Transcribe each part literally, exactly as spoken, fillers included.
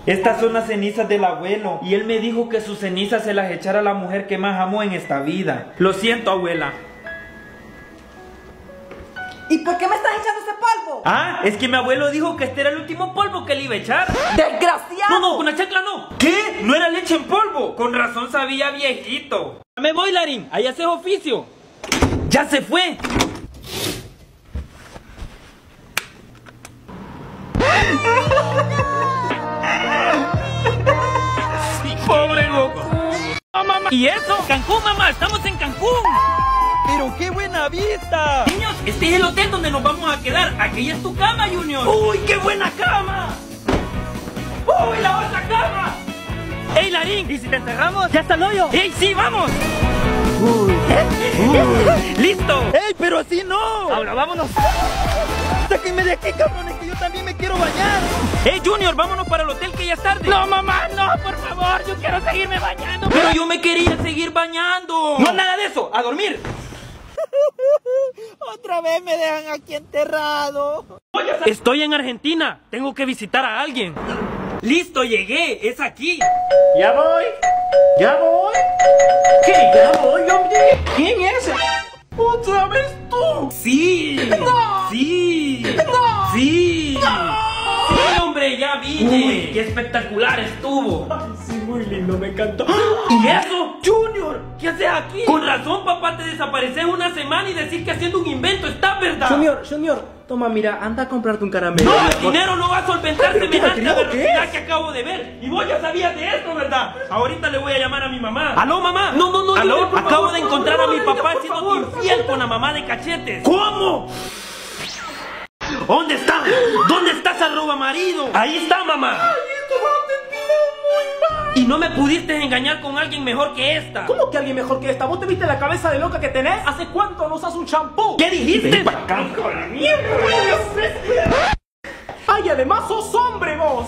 Estas son las cenizas del abuelo. Y él me dijo que sus cenizas se las echara a la mujer que más amó en esta vida. Lo siento, abuela. ¿Y por qué me estás echando ese polvo? Ah, es que mi abuelo dijo que este era el último polvo que le iba a echar. ¡Desgraciado! No, no, con la chancla no. ¿Qué? ¿No era leche en polvo? Con razón sabía viejito. Me voy, Larín, ahí haces oficio. ¡Ya se fue! ¡Pobre Goku! Oh, mamá. ¿Y eso? Cancún, mamá, estamos en Cancún. ¡Pero qué buena vista! Niños, este es el hotel donde nos vamos a quedar. Aquella es tu cama, Junior. ¡Uy, qué buena cama! ¡Uy, la otra cama! ¡Ey, Larín! ¿Y si te encerramos? ¡Ya está el hoyo! ¡Ey, sí, vamos! Uy. Uy. ¡Listo! ¡Ey, pero así no! Ahora vámonos. ¡Sáquenme de aquí, cabrones, que yo también me quiero bañar! ¡Ey, Junior, vámonos para el hotel que ya es tarde! ¡No, mamá, no, por favor! ¡Yo quiero seguirme bañando! ¡Pero yo me quería seguir bañando! ¡No, nada de eso! ¡A dormir! Otra vez me dejan aquí enterrado. Estoy en Argentina. Tengo que visitar a alguien. Listo, llegué. Es aquí. Ya voy. Ya voy. ¿Qué? Ya voy, hombre. ¿Quién es? ¿Otra vez tú? Sí. No. Sí. No. Sí. No. Sí, hombre, ya vine. Uy, qué espectacular estuvo. Ay, sí, muy lindo, me encantó. ¿Y eso? Junior, ¿qué haces aquí? Con razón, papá, te desapareces una semana y decís que haciendo un invento, ¿está verdad? Junior, Junior, toma, mira, anda a comprarte un caramelo. No, el dinero no va a solventar semejante ¿Qué velocidad que acabo de ver. Y vos ya sabías de esto, ¿verdad? Ahorita le voy a llamar a mi mamá. ¿Aló, mamá? No, no, no. ¿Aló? No, acabo favor, de encontrar favor, a mi papá no, siendo infiel con la mamá de Cachetes. ¿Cómo? ¿Dónde está? ¿Dónde está esa roba marido? Ahí está, mamá. Ay, esto va a terminar muy mal. Y no me pudiste engañar con alguien mejor que esta. ¿Cómo que alguien mejor que esta? ¿Vos te viste la cabeza de loca que tenés? ¿Hace cuánto no usas un champú? ¿Qué dijiste? Ven para acá, hijo de la mierda. Ay, además sos hombre vos.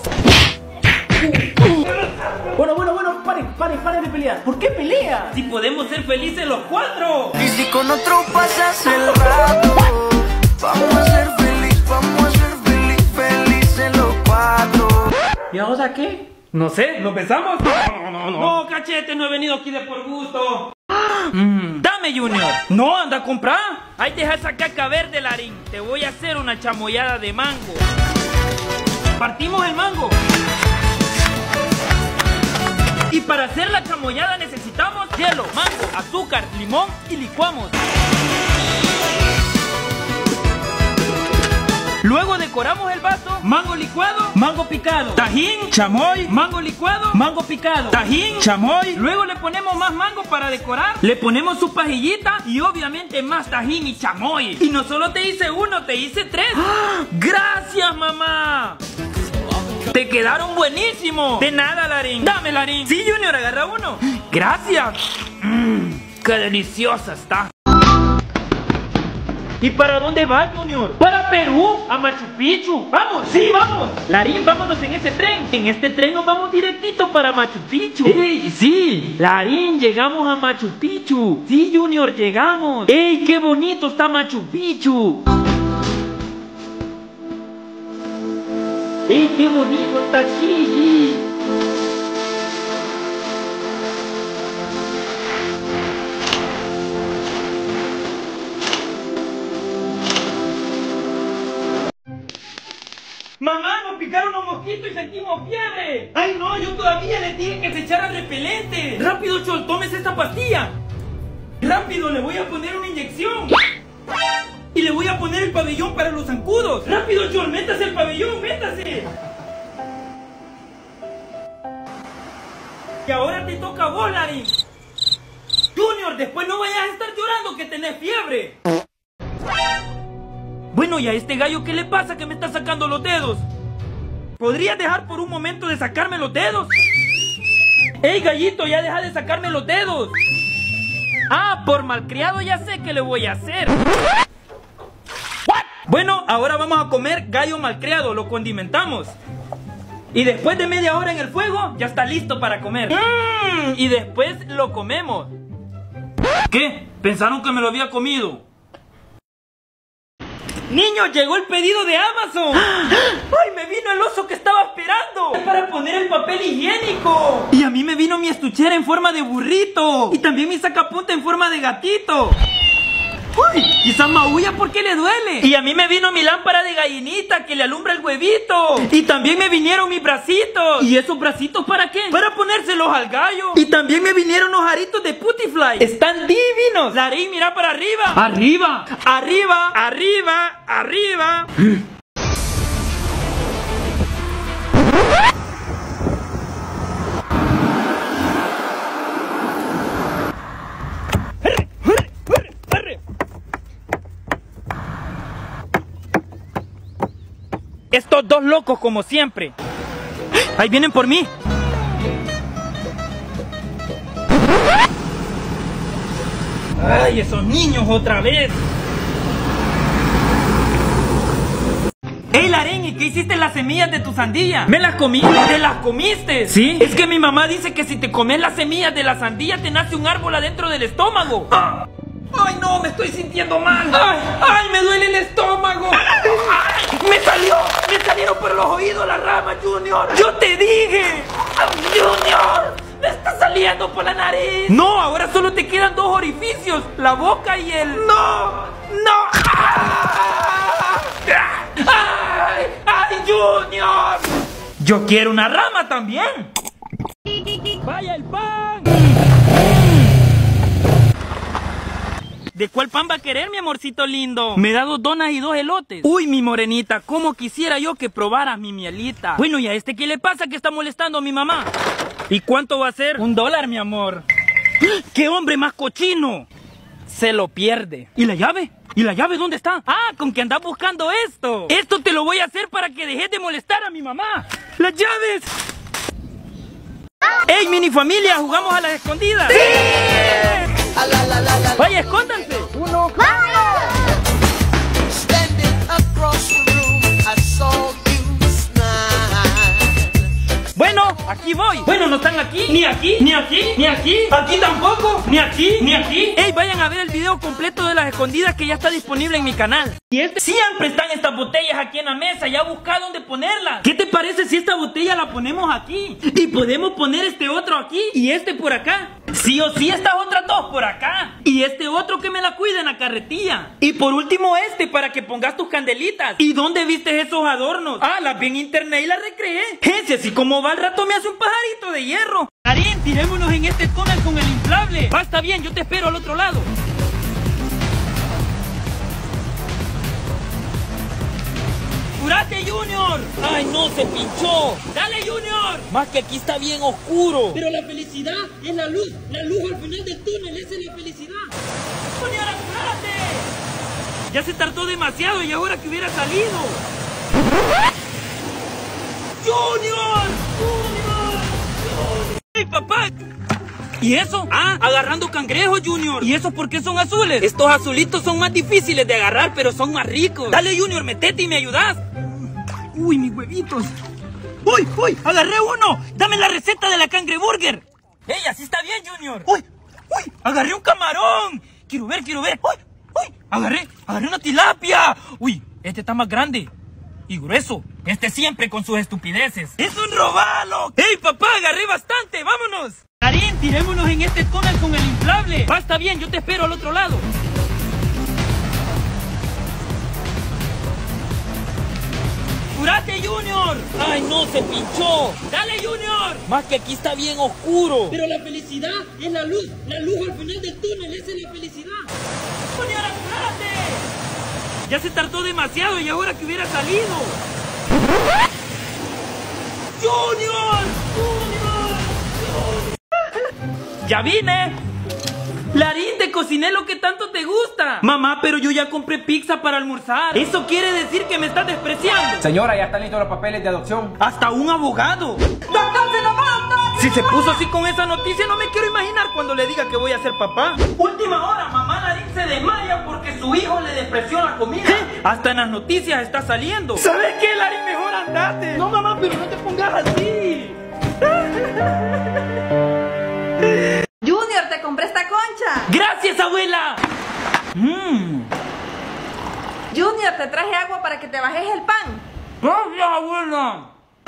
Bueno, bueno, bueno, paren, paren, paren de pelear. ¿Por qué peleas? Si podemos ser felices los cuatro. Y si con otro pasas el rato, vamos a ser feliz, vamos a ser feliz, felices los cuatro. ¿Y ahora qué? No sé, ¿nos besamos? No, no, no. No, Cachete, no he venido aquí de por gusto. Mm, dame, Junior. No, anda a comprar. Ahí deja esa caca verde, Larín. Te voy a hacer una chamoyada de mango. Partimos el mango. Y para hacer la chamoyada necesitamos hielo, mango, azúcar, limón y licuamos. Luego decoramos el vaso, mango licuado, mango picado, tajín, chamoy, mango licuado, mango picado, tajín, chamoy. Luego le ponemos más mango para decorar, le ponemos su pajillita y obviamente más tajín y chamoy. Y no solo te hice uno, te hice tres. ¡Ah! ¡Gracias, mamá! ¡Te quedaron buenísimos! De nada, Larín. Dame, Larín. Sí, Junior, agarra uno. Gracias. Mmm, qué deliciosa está. ¿Y para dónde vas, Junior? ¡Para Perú! ¡A Machu Picchu! ¡Vamos! ¡Sí, vamos! Larín, vámonos en ese tren. En este tren nos vamos directito para Machu Picchu. ¡Ey, sí! Larín, llegamos a Machu Picchu. Sí, Junior, llegamos. ¡Ey, qué bonito está Machu Picchu! ¡Ey, qué bonito está aquí! ¡Mamá, nos picaron los mosquitos y sentimos fiebre! ¡Ay, no! Yo todavía le dije que se echara repelente. ¡Rápido, Chol! ¡Tómese esta pastilla! ¡Rápido! ¡Le voy a poner una inyección! ¡Y le voy a poner el pabellón para los zancudos! ¡Rápido, Chol! ¡Métase el pabellón! ¡Métase! Y ahora te toca a vos, Larín. Junior, después no vayas a estar llorando que tenés fiebre. Bueno, ¿y a este gallo qué le pasa que me está sacando los dedos? ¿Podrías dejar por un momento de sacarme los dedos? ¡Ey, gallito, ya deja de sacarme los dedos! Ah, por malcriado ya sé qué le voy a hacer. Bueno, ahora vamos a comer gallo malcriado, lo condimentamos. Y después de media hora en el fuego, ya está listo para comer. Mm, y después lo comemos. ¿Qué? ¿Pensaron que me lo había comido? Niños, llegó el pedido de Amazon. ¡Ay, me vino el oso que estaba esperando! Es para poner el papel higiénico. Y a mí me vino mi estuchera en forma de burrito. Y también mi sacapunta en forma de gatito. ¡Uy! Quizás maulla porque le duele. Y a mí me vino mi lámpara de gallinita que le alumbra el huevito. Y también me vinieron mis bracitos. ¿Y esos bracitos para qué? Para ponérselos al gallo. Y también me vinieron los aritos de Putifly. Están divinos. Larín, mira para arriba. Arriba. Arriba. Arriba. Arriba. Estos dos locos como siempre. Ahí vienen por mí. Ay, esos niños otra vez. Ey, Larín, ¿y qué hiciste las semillas de tu sandía? ¿Me las comí? ¿Te las comiste? Sí. Es que mi mamá dice que si te comes las semillas de la sandía te nace un árbol adentro del estómago. ¡Ah! ¡Ay, no! Me estoy sintiendo mal. ¡Ay! ¡Ay! ¡Me duele el estómago! ¡Ay! ¡Me salió! ¡Me salieron por los oídos las ramas, Junior! ¡Yo te dije! ¡Junior! ¡Me está saliendo por la nariz! ¡No! Ahora solo te quedan dos orificios. La boca y el... ¡No! ¡No! ¡Ay! ¡Ay, Junior! ¡Yo quiero una rama también! ¡Vaya el pan! ¿De cuál pan va a querer, mi amorcito lindo? Me da dos donas y dos elotes. Uy, mi morenita, cómo quisiera yo que probaras mi mielita. Bueno, ¿y a este qué le pasa que está molestando a mi mamá? ¿Y cuánto va a ser? Un dólar, mi amor. ¡Qué hombre más cochino! Se lo pierde. ¿Y la llave? ¿Y la llave dónde está? Ah, con que andas buscando esto. Esto te lo voy a hacer para que dejes de molestar a mi mamá. ¡Las llaves! ¡Ey, mini familia! ¿Jugamos a las escondidas? ¡Sí! ¡Vaya, escóndanse! ¡Uno! Bueno, aquí voy. Bueno, no están aquí, ni aquí, ni aquí, ni aquí. Aquí tampoco, ni aquí, ni aquí. Ey, vayan a ver el video completo de las escondidas que ya está disponible en mi canal. Y este, siempre están estas botellas aquí en la mesa. Ya busca dónde ponerlas. ¿Qué te parece si esta botella la ponemos aquí? Y podemos poner este otro aquí y este por acá. Sí o sí, estas otras dos por acá. Y este otro que me la cuida en la carretilla. Y por último este para que pongas tus candelitas. ¿Y dónde viste esos adornos? Ah, las vi en internet y las recreé. Ese así como va al rato me hace un pajarito de hierro. Larín, tirémonos en este túnel con el inflable. Va, está bien, yo te espero al otro lado. ¡Apúrate, Junior! ¡Ay, no, se pinchó! ¡Dale, Junior! Más que aquí está bien oscuro. Pero la felicidad es la luz. La luz al final del túnel, esa es la felicidad. ¡Junior, apúrate! Ya se tardó demasiado y ahora que hubiera salido. ¡Junior! ¡Junior! ¡Junior! ¡Hey, papá! ¿Y eso? Ah, agarrando cangrejos, Junior. ¿Y eso por qué son azules? Estos azulitos son más difíciles de agarrar, pero son más ricos. Dale, Junior, metete y me ayudas. Uy, mis huevitos. Uy, uy, agarré uno. Dame la receta de la cangreburger. Ey, así está bien, Junior. Uy, uy, agarré un camarón. Quiero ver, quiero ver. Uy, uy, agarré, agarré una tilapia. Uy, este está más grande y grueso. Este siempre con sus estupideces. ¡Es un robalo! ¡Ey, papá, agarré bastante! ¡Vámonos! Larín, tirémonos en este túnel con el inflable. Va, está bien, yo te espero al otro lado. ¡Apúrate, Junior! ¡Ay, no, se pinchó! ¡Dale, Junior! Más que aquí está bien oscuro. Pero la felicidad es la luz. La luz al final del túnel, esa es la felicidad. ¡Junior, apúrate! Ya se tardó demasiado y ahora que hubiera salido. ¡Junior! ¡Junior! ¡Junior! ¡Ya vine! Larín, te cociné lo que tanto te gusta. Mamá, pero yo ya compré pizza para almorzar. Eso quiere decir que me estás despreciando. Señora, ya están listos los papeles de adopción. Hasta un abogado. ¡Doctor, se lo va, doctor! Si se puso así con esa noticia, no me quiero imaginar cuando le diga que voy a ser papá. Última hora, mamá Larín se desmaya porque su hijo le despreció la comida. ¿Eh? Hasta en las noticias está saliendo. ¿Sabes qué, Larín? Mejor andate. No, mamá, pero no te pongas así. Junior, te compré esta concha. ¡Gracias, abuela! Mmm. Junior, te traje para que te bajes el pan. Gracias, abuela.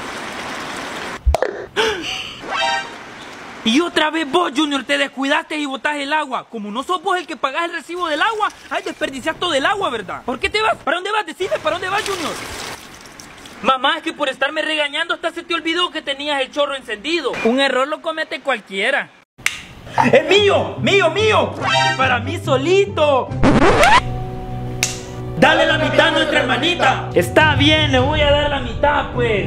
Y otra vez vos, Junior, te descuidaste y botás el agua. Como no sos vos el que pagás el recibo del agua, ay, desperdiciás todo el agua, ¿verdad? ¿Por qué te vas? ¿Para dónde vas? Decime, ¿para dónde vas, Junior? Mamá, es que por estarme regañando hasta se te olvidó que tenías el chorro encendido. Un error lo comete cualquiera. ¡Es mío! ¡Mío, mío! ¡Para mí solito! ¡Dale la mitad a nuestra hermanita! Está bien, le voy a dar la mitad, pues.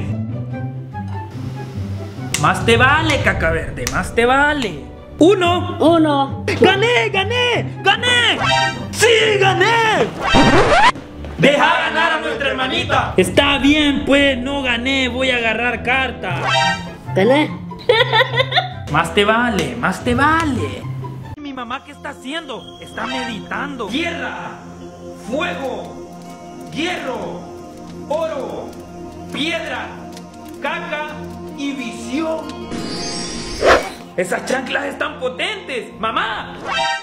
Más te vale, caca verde, más te vale. Uno. Uno. ¡Gané, gané! ¡Gané! ¡Sí, gané! ¡Deja ganar a nuestra hermanita! Está bien, pues, no gané, voy a agarrar carta. ¿Gané? Más te vale, más te vale. Mi mamá, ¿qué está haciendo? Está meditando. Tierra, fuego, hierro, oro, piedra, caca y visión. Esas chanclas están potentes. ¡Mamá!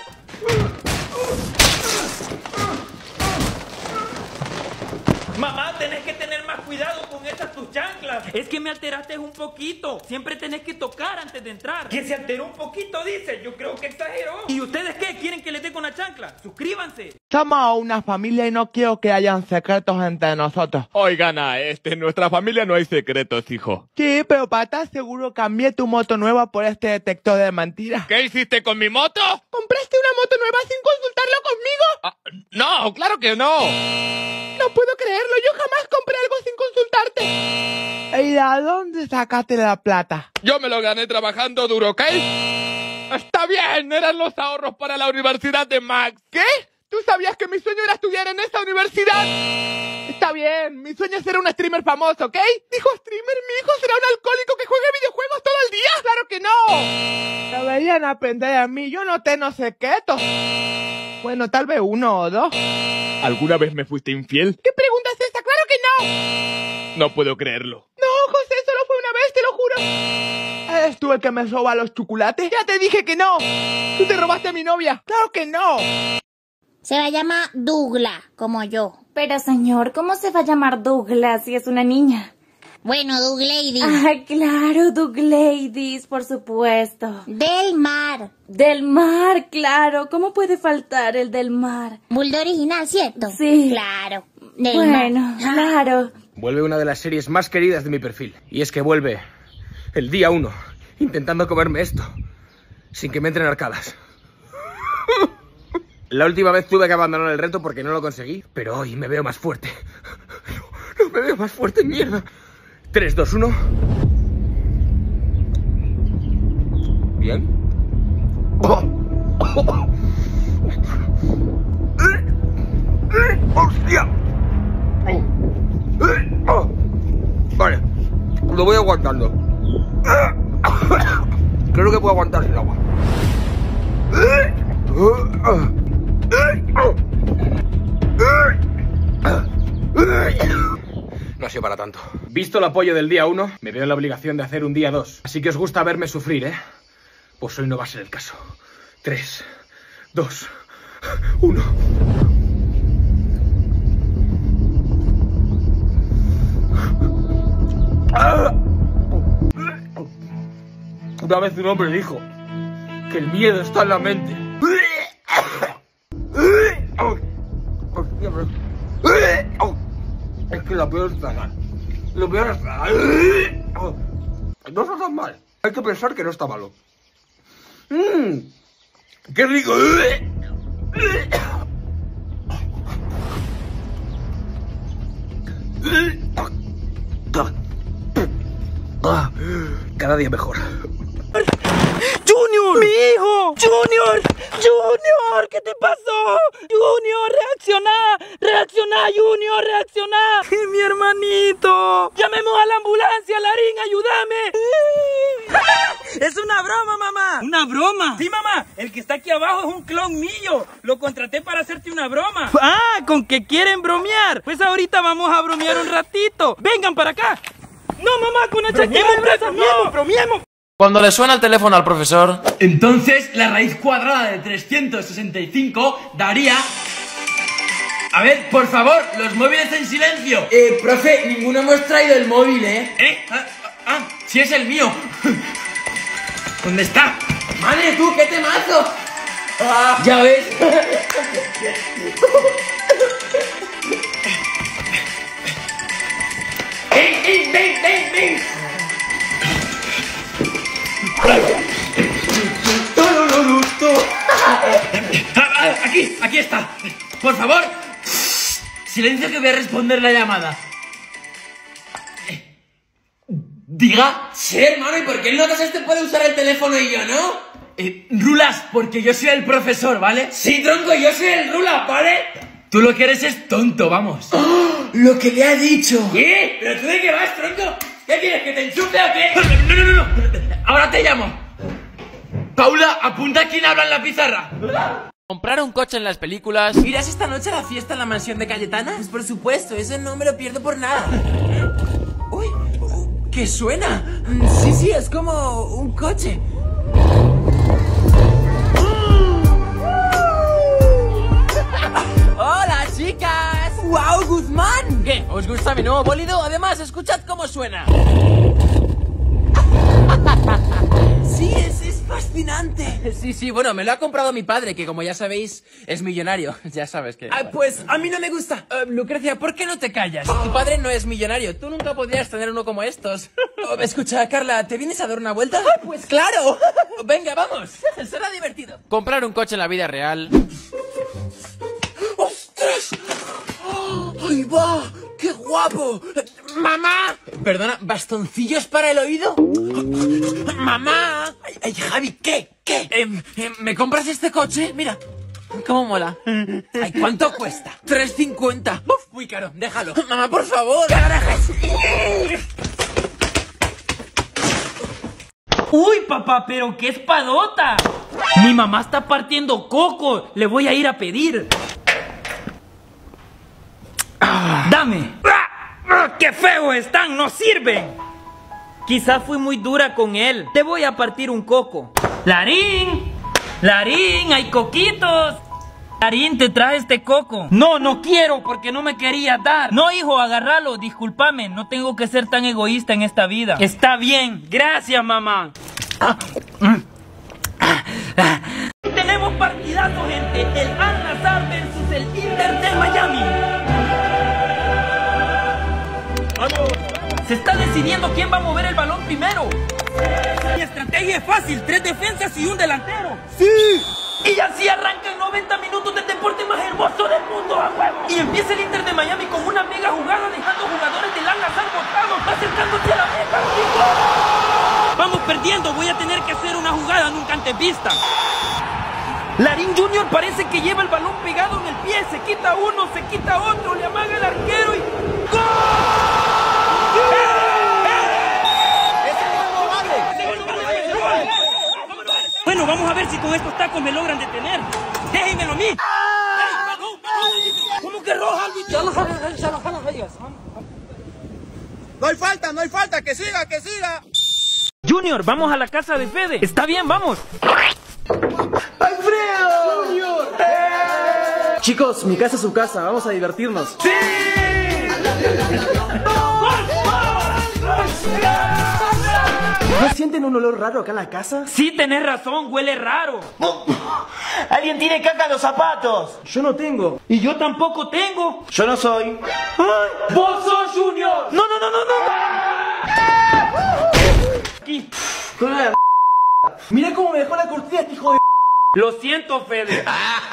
Mamá, tenés que tener más cuidado con esas tus chanclas. Es que me alteraste un poquito. Siempre tenés que tocar antes de entrar. Que se alteró un poquito, dice. Yo creo que exageró. ¿Y ustedes qué? ¿Quieren que les dé con la chancla? Suscríbanse. Somos una familia y no quiero que hayan secretos entre nosotros. Oigan, a este, en nuestra familia no hay secretos, hijo. Sí, pero para estar seguro cambié tu moto nueva por este detector de mentiras. ¿Qué hiciste con mi moto? ¿Compraste una moto nueva sin consultarlo conmigo? Ah, no, claro que no. No puedo creerlo, yo jamás compré algo sin consultarte. ¿Y a dónde sacaste la plata? Yo me lo gané trabajando duro, ¿ok? Está bien, eran los ahorros para la universidad de Max. ¿Qué? ¿Tú sabías que mi sueño era estudiar en esa universidad? Está bien, mi sueño es ser un streamer famoso, ¿ok? Dijo streamer, mi hijo será un alcohólico que juegue videojuegos todo el día. ¡Claro que no! Deberían aprender a mí, yo no tengo secretos. Bueno, tal vez uno o dos. ¿Alguna vez me fuiste infiel? ¿Qué pregunta es esta? ¡Claro que no! No puedo creerlo. No, José, solo fue una vez, te lo juro. ¿Eres tú el que me roba los chocolates? Ya te dije que no. Tú te robaste a mi novia. ¡Claro que no! Se la llama Douglas, como yo. Pero señor, ¿cómo se va a llamar Douglas si es una niña? Bueno, Douglady. Ah, claro, Dougladys, por supuesto. Del mar. Del mar, claro. ¿Cómo puede faltar el del mar? Bulldog original, ¿cierto? Sí. Claro. Del bueno, mar. claro. Vuelve una de las series más queridas de mi perfil. Y es que vuelve el día uno, intentando comerme esto, sin que me entren arcadas. La última vez tuve que abandonar el reto porque no lo conseguí, pero hoy me veo más fuerte. No, no me veo más fuerte, mierda. tres, dos, uno. Bien. Oh. Oh. ¡Hostia! Oh. Vale, lo voy aguantando. Creo que puedo aguantar sin agua. No ha sido para tanto. Visto el apoyo del día uno, me veo en la obligación de hacer un día dos. Así que os gusta verme sufrir, ¿eh? Pues hoy no va a ser el caso. tres, dos, uno. Una vez un hombre dijo que el miedo está en la mente. Es que la peor es tragar. Lo peor es tragar. No está tan mal. Hay que pensar que no está malo. Mmm, ¡qué rico! Cada día mejor. ¡Junior! ¡Mi hijo! ¡Junior! ¡Junior! ¿Qué te pasó? ¡Junior! ¡Reacciona! ¡Reacciona, Junior! ¡Reacciona! ¡Mi hermanito! ¡Llamemos a la ambulancia! ¡Larín, ayúdame! ¡Es una broma, mamá! ¿Una broma? Sí, mamá. El que está aquí abajo es un clon mío. Lo contraté para hacerte una broma. ¡Ah! ¿Con que quieren bromear? Pues ahorita vamos a bromear un ratito. ¡Vengan para acá! ¡No, mamá! ¡Con la chaqueta! ¡Bromiemos! ¡Bromiemos! Cuando le suena el teléfono al profesor, entonces la raíz cuadrada de trescientos sesenta y cinco daría A ver, por favor, los móviles en silencio. Eh, profe, ninguno hemos traído el móvil, ¿eh? ¿Eh? Ah, ah, sí es el mío. ¿Dónde está? Madre, tú, qué temazo. Ah, ya ves. ¡Ven, ven, ven, ven, ven! Aquí, aquí está. Por favor, silencio que voy a responder la llamada. Diga. Sí, hermano, ¿y por qué el notas este puede usar el teléfono y yo no? Eh, Rulas, porque yo soy el profesor, ¿vale? Sí, tronco, yo soy el Rulas, ¿vale? Tú lo que eres es tonto, vamos. ¡Oh! Lo que le ha dicho. ¿Qué? ¿Pero tú de qué vas, tronco? ¿Qué quieres, que te enchufe o qué? No, no, no, no. Ahora te llamo. Paula, apunta quién habla en la pizarra. Comprar un coche en las películas. ¿Irás esta noche a la fiesta en la mansión de Cayetana? Pues por supuesto, eso no me lo pierdo por nada. Uy, ¿qué suena? Sí, sí, es como un coche. ¡Hola, chicas! ¡Wow, Guzmán! ¿Qué? ¿Os gusta mi nuevo bólido? Además, escuchad cómo suena. Sí, es, es fascinante. Sí, sí, bueno, me lo ha comprado mi padre, que como ya sabéis, es millonario. Ya sabes que... Ah, pues a mí no me gusta. Uh, Lucrecia, ¿por qué no te callas? Tu padre no es millonario. Tú nunca podrías tener uno como estos. Oh, escucha, Carla, ¿te vienes a dar una vuelta? Ah, pues claro. Venga, vamos. Será divertido. Comprar un coche en la vida real. ¡Ostras! ¡Oh, ¡ahí va! ¡Qué guapo! ¡Mamá! Perdona, ¿bastoncillos para el oído? ¡Mamá! Ay, ay, Javi, ¿qué? ¿Qué? Eh, eh, ¿Me compras este coche? Mira, cómo mola. Ay, ¿cuánto cuesta? tres cincuenta. Uf, muy caro, déjalo. Mamá, por favor. Uy, papá, pero qué espadota. Mi mamá está partiendo coco. Le voy a ir a pedir. Ah, dame. Ah, ¡qué feos están! ¡No sirven! Quizás fui muy dura con él. Te voy a partir un coco. ¡Larín! ¡Larín! ¡Hay coquitos! Larín, te traje este coco. No, no quiero porque no me quería dar. No, hijo, agárralo. Discúlpame, no tengo que ser tan egoísta en esta vida. Está bien. Gracias, mamá. Ah, mm. ah, ah. Tenemos partidazo, gente. El Al-Nassr versus el Inter de Miami. Se está decidiendo quién va a mover el balón primero. Mi estrategia es fácil, tres defensas y un delantero. ¡Sí! Y así arrancan noventa minutos del deporte más hermoso del mundo, a huevo. Y empieza el Inter de Miami con una mega jugada, dejando jugadores del Al-Nassr botados, acercándose a la meta. Vamos perdiendo, voy a tener que hacer una jugada nunca antes vista. Larín Junior parece que lleva el balón pegado en el pie, se quita uno, se quita otro, le amaga el arquero y... ¡gol! Bueno, vamos a ver si con estos tacos me logran detener. Déjenmelo a mí. ¿Cómo que roja? No hay falta, no hay falta, que siga, que siga. Junior, vamos a la casa de Fede. Está bien, vamos. ¡Alfredo! ¡Junior! ¡Eh! Chicos, mi casa es su casa, vamos a divertirnos. ¡Sí! ¿No sienten un olor raro acá en la casa? Sí, tenés razón, huele raro. ¿Alguien tiene caca en los zapatos? Yo no tengo. Y yo tampoco tengo. Yo no soy. Ay, ¡vos sos Junior! ¡No, no, no, no, no! Aquí. Con la... Mira cómo me dejó la cortina este hijo de... Lo siento, Fede.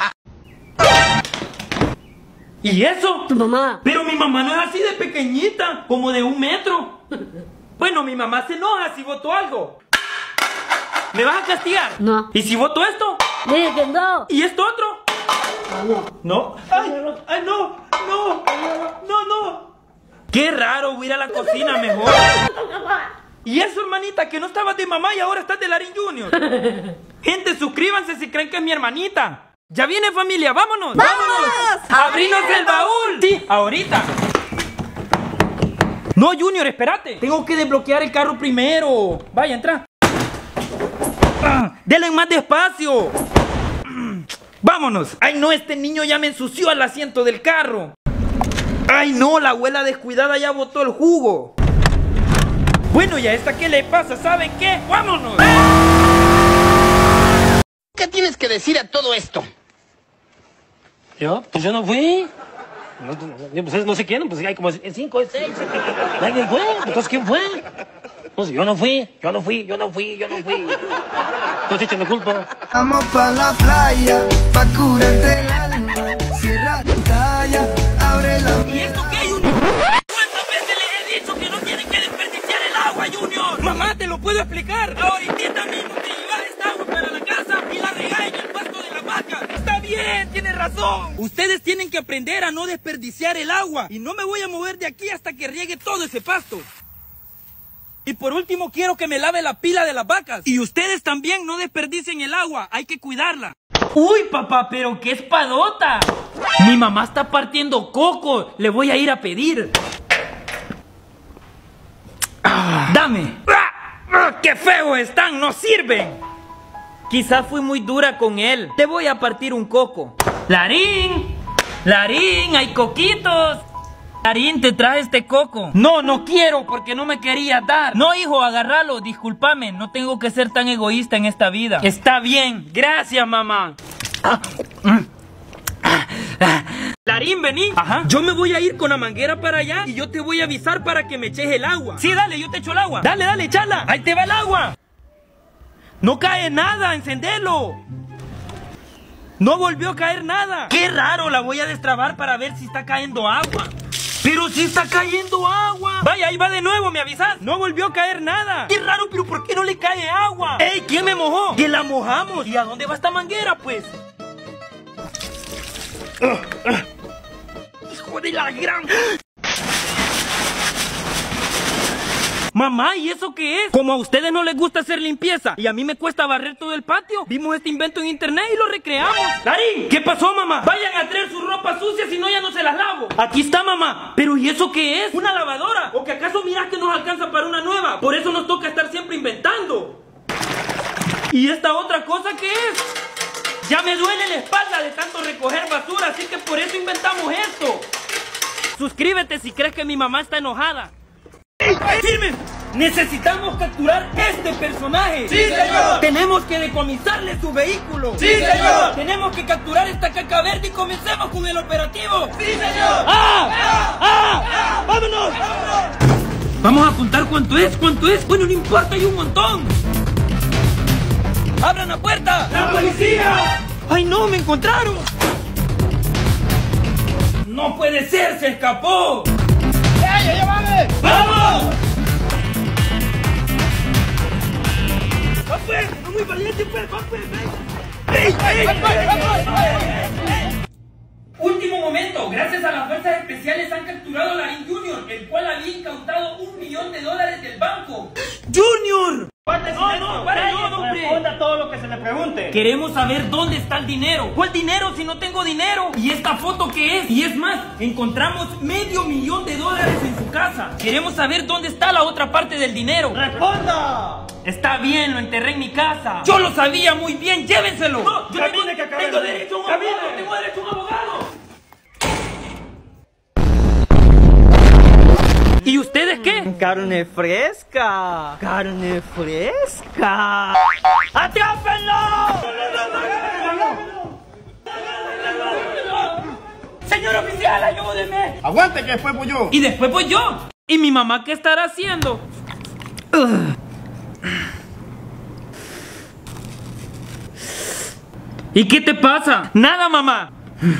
¿Y eso? Tu mamá. Pero mi mamá no es así de pequeñita, como de un metro. Bueno, mi mamá se enoja si voto algo. ¿Me vas a castigar? No. ¿Y si voto esto? Dile que no. ¿Y esto otro? No. ¿No? ¡Ay! ¡Ay, no! ¡No! ¡No, no! ¡Qué raro! Voy a ir a la cocina mejor. ¿Y eso, hermanita? Que no estabas de mamá y ahora estás de Larín Junior. Gente, suscríbanse si creen que es mi hermanita. ¡Ya viene, familia! ¡Vámonos! ¡Vámonos! ¡Abrinos el baúl! Sí, ahorita. No, Junior, espérate. Tengo que desbloquear el carro primero. Vaya, entra. Ah, denle más despacio. ¡Vámonos! ¡Ay no, este niño ya me ensució el asiento del carro! ¡Ay no, la abuela descuidada ya botó el jugo! Bueno, ¿y a esta qué le pasa? ¿Saben qué? ¡Vámonos! ¿Qué tienes que decir a todo esto? ¿Yo? Pues yo no fui. No, no, pues no sé quién, pues hay como cinco, seis. ¿Alguien fue? Entonces, ¿quién fue? No sé, yo no fui, yo no fui, yo no fui, yo no fui. Entonces, échame culpa. Vamos pa' la playa, pa' curarte el alma. Cierra tu talla, abre la... ¿Y esto qué, Junior? ¿Cuántas veces les he dicho que no tienen que desperdiciar el agua, Junior? Mamá, te lo puedo explicar. Ahorita mismo te llevas esta agua para la casa y la regáis en el pasto de la vaca. Está bien, tienes razón. Ustedes tienen que aprender a no desperdiciar el agua. Y no me voy a mover de aquí hasta que riegue todo ese pasto. Y por último quiero que me lave la pila de las vacas. Y ustedes también no desperdicien el agua, hay que cuidarla. Uy, papá, pero qué espadota. Mi mamá está partiendo coco, le voy a ir a pedir. Ah, dame. Ah, ah, ¡qué feo están! ¡No sirven! Quizás fui muy dura con él. Te voy a partir un coco. ¡Larín! ¡Larín! ¡Hay coquitos! Larín, te trae este coco. No, no quiero porque no me quería dar. No, hijo, agárralo, discúlpame. No tengo que ser tan egoísta en esta vida. Está bien, gracias, mamá. Ah, mm. ah, ah. Larín, vení. Ajá. Yo me voy a ir con la manguera para allá y yo te voy a avisar para que me eches el agua. Sí, dale, yo te echo el agua. Dale, dale, echala. Ahí te va el agua. No cae nada, encendelo. No volvió a caer nada. Qué raro, la voy a destrabar para ver si está cayendo agua. ¡Pero si está cayendo agua! Vaya, ahí va de nuevo, ¿me avisas? No volvió a caer nada. ¡Qué raro, pero ¿por qué no le cae agua? ¡Ey! ¿Quién me mojó? ¡Que la mojamos! ¿Y a dónde va esta manguera, pues? Uh, uh. ¡Hijo de la gran! Mamá, ¿y eso qué es? Como a ustedes no les gusta hacer limpieza y a mí me cuesta barrer todo el patio, vimos este invento en internet y lo recreamos. ¡Larín! ¿Qué pasó, mamá? Vayan a traer su ropa sucia, si no ya no se las lavo. Aquí está, mamá. ¿Pero y eso qué es? ¿Una lavadora? ¿O que acaso mirás que nos alcanza para una nueva? Por eso nos toca estar siempre inventando. ¿Y esta otra cosa qué es? Ya me duele la espalda de tanto recoger basura, así que por eso inventamos esto. Suscríbete si crees que mi mamá está enojada. ¡Firme! Necesitamos capturar este personaje. ¡Sí, señor! Tenemos que decomisarle su vehículo. ¡Sí, señor! Tenemos que capturar esta caca verde y comencemos con el operativo. ¡Sí, señor! ¡Ah! ¡Ah! ¡Ah! ¡Ah! ¡Vámonos! ¡Vámonos! Vamos a apuntar cuánto es, cuánto es. Bueno, no importa, hay un montón. ¡Abran la puerta! ¡La policía! ¡Ay, no! ¡Me encontraron! ¡No puede ser! ¡Se escapó! ¡Ey, ya vale! ¡Vamos! ¡Va pues! ¡No muy valiente pues! ¡Va pues! ¡Ey! ¡Ey! ¡Ey! Último momento. Gracias a las fuerzas especiales han capturado a Larín Junior, el cual había incautado un millón de dólares del banco. ¡Junior! No, no, para no, hombre. Responda todo lo que se le pregunte. Queremos saber dónde está el dinero. ¿Cuál dinero si no tengo dinero? ¿Y esta foto qué es? Y es más, encontramos medio millón de dólares en su casa. Queremos saber dónde está la otra parte del dinero. ¡Responda! Está bien, lo enterré en mi casa. Yo lo sabía muy bien, llévenselo. No, yo tengo, que tengo derecho a un abogado. Tengo derecho a un abogado. ¿Y ustedes qué? Carne fresca. Carne fresca. ¡Atrápenlo! Señor oficial, ayúdeme. Aguante que después voy yo. Y después voy yo. ¿Y mi mamá qué estará haciendo? Uh. ¿Y qué te pasa? Nada, mamá.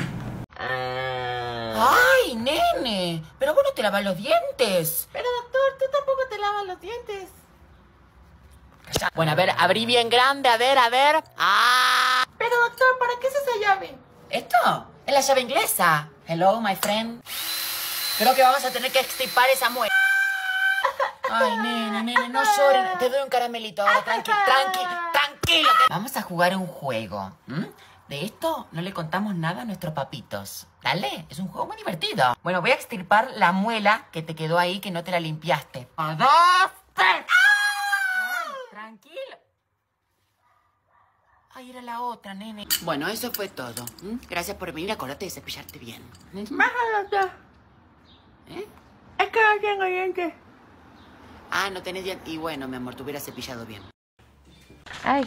¡Ay, nene! Pero vos no te lavas los dientes. Pero doctor, tú tampoco te lavas los dientes. Bueno, a ver, abrí bien grande, a ver, a ver. ¡Ah! Pero doctor, ¿para qué es esa llave? ¿Esto? Es la llave inglesa. Hello, my friend. Creo que vamos a tener que extirpar esa muela. Ay, nene, nene, no lloren. Te doy un caramelito ahora, tranqui, tranqui, tranquilo. Vamos a jugar un juego. ¿Mm? De esto no le contamos nada a nuestros papitos. Dale, es un juego muy divertido. Bueno, voy a extirpar la muela que te quedó ahí, que no te la limpiaste. ¡A dos, tres! Ay, tranquilo. Ay, era la otra, nene. Bueno, eso fue todo. ¿Mm? Gracias por venir. Acordate de cepillarte bien. Bájalo ya. ¿Eh? Es que no tengo dientes. Ah, no tenés dientes. Y bueno, mi amor, te hubieras cepillado bien. Ay.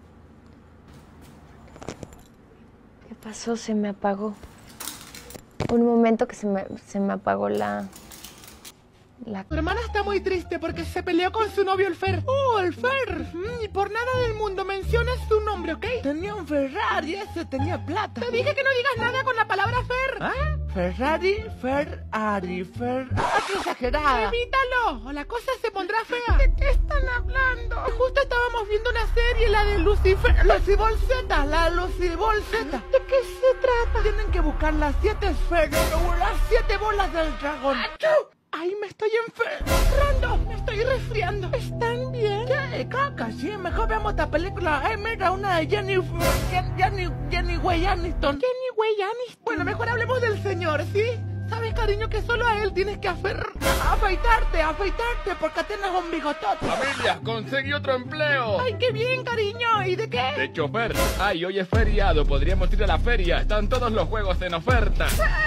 ¿Qué pasó? Se me apagó. Un momento que se me, se me apagó la... La... Tu hermana está muy triste porque se peleó con su novio el Fer. ¡Oh, el Fer! Mm, y por nada del mundo mencionas su nombre, ¿ok? Tenía un Ferrari, ese tenía plata. Te dije que no digas nada con la palabra Fer. ¿Ah? Ferrari, Ferrari, Fer... ¡Ah, qué exagerada! ¡Evítalo! O la cosa se pondrá fea. ¿De qué están hablando? Justo estábamos viendo una serie, la de Lucifer... Lucibol Z, la Lucibol Z. ¿De qué se trata? Tienen que buscar las siete esferas, las siete bolas del dragón. ¡Achú! ¡Ay, me estoy enfermando! ¡Me estoy resfriando! ¿Están bien? ¿Qué? Caca, sí, mejor veamos esta película. ¡Ay, mira, una de Jenny... Jenny... Jenny Way Aniston! ¿Jenny Way Aniston? Bueno, mejor hablemos del señor, ¿sí? ¿Sabes, cariño, que solo a él tienes que afer... afeitarte, afeitarte, porque tienes un bigotote? ¡Familia, conseguí otro empleo! ¡Ay, qué bien, cariño! ¿Y de qué? De chofer. ¡Ay, hoy es feriado! Podríamos ir a la feria. Están todos los juegos en oferta.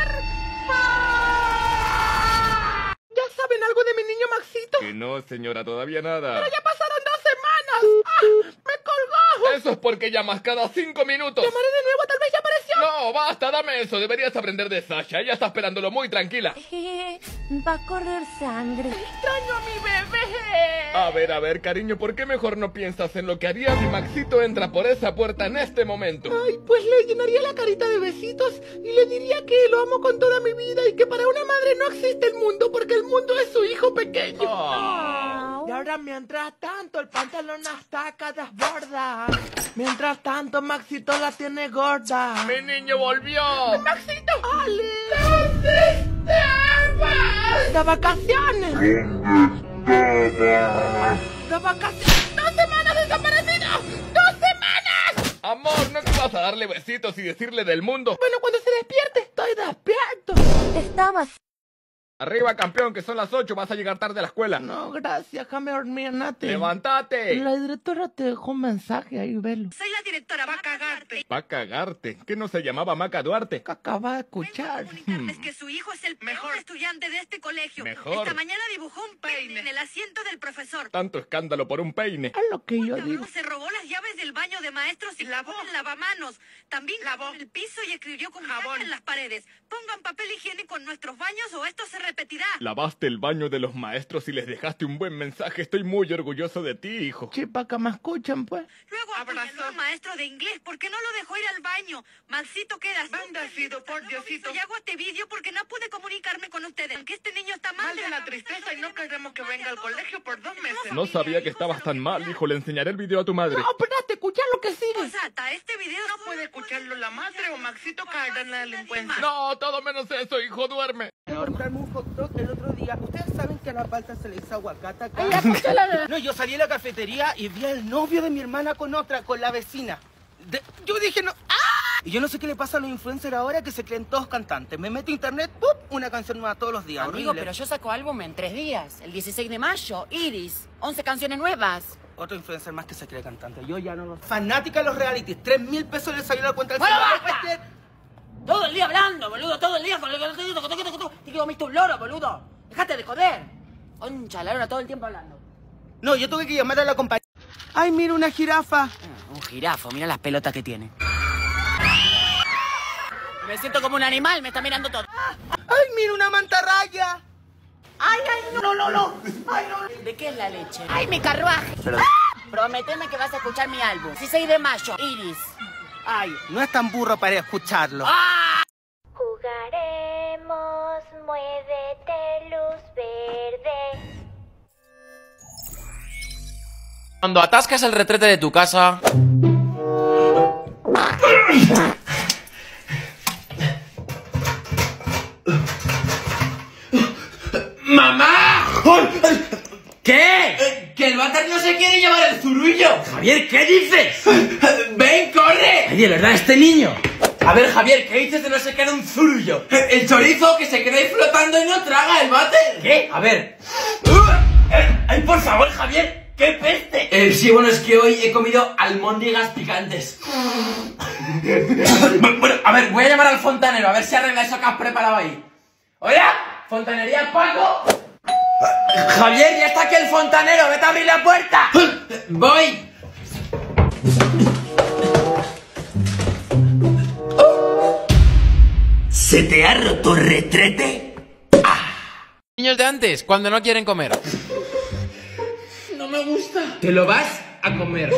¿Saben algo de mi niño Maxito? Que no, señora, todavía nada. ¡Pero ya pasaron dos semanas! ¡Ah! ¡Me colgó! Eso es porque llamas cada cinco minutos. Llamaré de nuevo, tal vez ya apareció. No, basta, dame eso. Deberías aprender de Sasha. Ella está esperándolo muy tranquila. Va a correr sangre. ¡Extraño a mi bebé! A ver, a ver, cariño, ¿por qué mejor no piensas en lo que haría si Maxito entra por esa puerta en este momento? Ay, pues le llenaría la carita de besitos y le diría que lo amo con toda mi vida y que para una madre no existe el mundo porque el mundo es su hijo pequeño. Oh. Y ahora, mientras tanto, el pantalón hasta acá desborda. Mientras tanto, Maxito la tiene gorda. ¡Mi niño volvió! ¡Maxito! ¡Ale! ¿Dónde estabas? ¡De vacaciones! ¿Dónde estabas? ¡De vacaciones! ¡Dos semanas desaparecido! ¡Dos semanas! Amor, ¿no te vas a darle besitos y decirle del mundo? Bueno, cuando se despierte, estoy despierto. Estabas... Arriba, campeón, que son las ocho, vas a llegar tarde a la escuela. No, gracias, déjame dormir, Nati. ¡Levántate! La directora te dejó un mensaje, ahí, velo. Soy la directora, va a cagarte. Va a cagarte. ¿Qué no se llamaba Maca Duarte? Que acaba de escuchar. Es que su hijo es el mejor estudiante de este colegio. Mejor. Esta mañana dibujó un peine en el asiento del profesor. Tanto escándalo por un peine. Es lo que yo digo. Se robó las llaves del baño de maestros y lavó el lavamanos. También lavó el piso y escribió con jabón en las paredes. Pongan papel higiénico en nuestros baños o esto se repetirá. Lavaste el baño de los maestros y les dejaste un buen mensaje. Estoy muy orgulloso de ti, hijo. Chipa, que me escuchan, pues. Luego apuñaló al maestro de inglés. ¿Por qué no lo dejó ir al baño? Maxito, quedas. Bendecido por Diosito. Y hago este vídeo porque no pude comunicarme con ustedes. Aunque este niño está mal, Mal de la tristeza y no queremos que venga al colegio por dos meses. No sabía que estabas tan mal, hijo. Le enseñaré el video a tu madre. No, espérate, escuchar lo que sigue. Posata, este video No puede escucharlo la madre o Maxito caerá en la delincuencia. No, todo menos eso, hijo. Duerme. Comprarme un hot dog el otro día. Ustedes saben que a la palta se le hizo aguacate acá. No, yo salí a la cafetería y vi al novio de mi hermana con otra, con la vecina. De- yo dije, no. ¡Ah! Y yo no sé qué le pasa a los influencers ahora que se creen todos cantantes. Me meto a internet, ¡pum! Una canción nueva todos los días. Amigo, horrible. pero yo saco álbum en tres días. El dieciséis de mayo, Iris. once canciones nuevas. Otro influencer más que se cree cantante. Yo ya no lo... Fanática de los realities. Tres mil pesos le salió la cuenta del ¡Bueno, celular. basta! Todo el día hablando, boludo. Todo el día con lo que te digo. Te quiero comiste un loro, boludo. Dejate de joder. Concha, la hora todo el tiempo hablando. No, yo tuve que llamar a la compañía. Ay, mira una jirafa. Un jirafo, mira las pelotas que tiene. Me siento como un animal, me está mirando todo. Ay, mira una mantarraya. Ay, ay, no, no, no. Ay, no. ¿De qué es la leche? ¡Ay, mi carruaje! Prometeme que vas a escuchar mi álbum. dieciséis de mayo, Iris. Ay, no es tan burro para escucharlo. ¡Ah! Jugaremos, muévete, luz verde. Cuando atascas el retrete de tu casa... ¡Mamá! ¿Qué? Eh, ¡Que el váter no se quiere llevar el zurullo! Javier, ¿qué dices? ¡Ven, corre! Ay, de verdad, este niño. A ver, Javier, ¿qué dices de no se queda un zurullo? El chorizo que se queda ahí flotando y no traga el váter. ¿Qué? A ver. ¡Ay, por favor, Javier! ¡Qué peste! Eh, sí, bueno, es que hoy he comido almóndigas picantes. Bueno, a ver, voy a llamar al fontanero, a ver si arregla eso que has preparado ahí. ¡Hola! ¿Fontanería Paco? Javier, ya está aquí el fontanero, vete a abrir la puerta. Voy. ¿Se te ha roto el retrete? Ah. Niños de antes, cuando no quieren comer. No me gusta. Te lo vas a comer.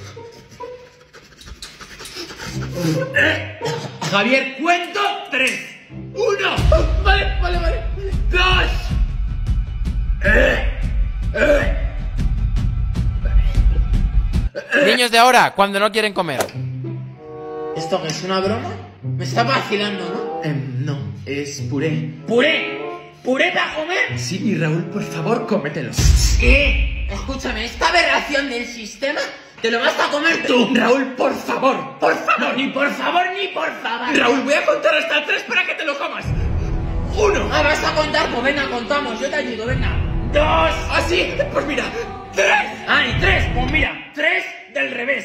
Javier, cuento tres. Uno. Vale, vale, vale. Dos. Eh, eh. Niños de ahora, cuando no quieren comer. ¿Esto es una broma? Me está vacilando, ¿no? Eh, no, es puré. ¿Puré? ¿Puré para comer? Sí, y Raúl, por favor, cómetelo. ¿Qué? Escúchame, esta aberración del sistema te lo vas a comer tú. Raúl, por favor, por favor. No, ni por favor, ni por favor. Raúl, voy a contar hasta tres para que te lo comas. Uno. Ah, ¿vas a contar? Pues venga, contamos, yo te ayudo, venga. Dos. ¿Ah, sí? Pues mira, tres. Ah, y tres, pues mira, tres del revés.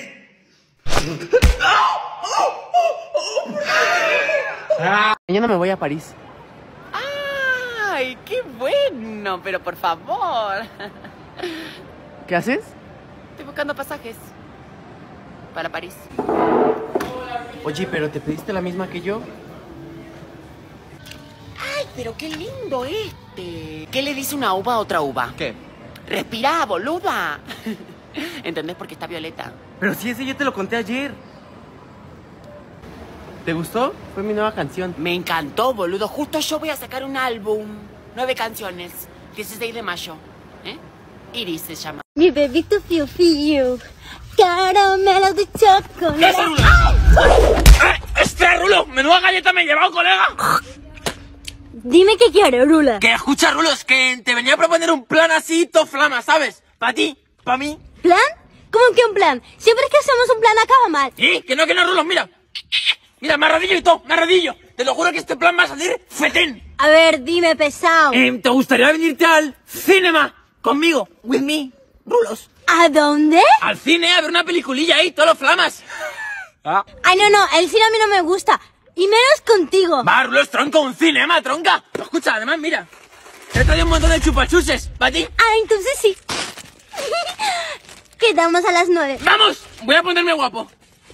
Mañana me voy a París. ¡Ay, qué bueno! Pero por favor. ¿Qué haces? Estoy buscando pasajes para París. Oye, pero ¿te pediste la misma que yo? ¡Ay, pero qué lindo este! ¿Qué le dice una uva a otra uva? ¿Qué? ¡Respira, boluda! ¿Entendés? Porque está violeta. Pero si ese yo te lo conté ayer. ¿Te gustó? Fue mi nueva canción. Me encantó, boludo. Justo yo voy a sacar un álbum. Nueve canciones. dieciséis de mayo. ¿Eh? Iris se llama. Mi bebito Fiu Fiu. Caramelo de chocolate. ¡Ese Rulo! ¡Eh! ¡Espera, Rulo! ¡Menuda galleta me he llevado, colega! Dime qué quieres, Rula. Que escucha, Rulo, es que te venía a proponer un plan así, to flama, ¿sabes? Para ti, para mí. ¿Plan? ¿Cómo que un plan? Siempre que hacemos un plan acaba mal. ¿Sí? Que no, que no, Rulo, mira. Mira, me arrodillo y todo, me arrodillo. Te lo juro que este plan va a salir fetén. A ver, dime, pesado. Eh, ¿Te gustaría venirte al cinema conmigo? With me, Rulos. ¿A dónde? Al cine, a ver una peliculilla ahí, todos los flamas. Ah. Ay, no, no, el cine a mí no me gusta. Y menos contigo. Va, Rulos, tronco, un cinema, tronca. Escucha, además, mira. Te traído un montón de chupachuses, ¿para ti? Ah, entonces sí. Quedamos a las nueve. ¡Vamos! Voy a ponerme guapo.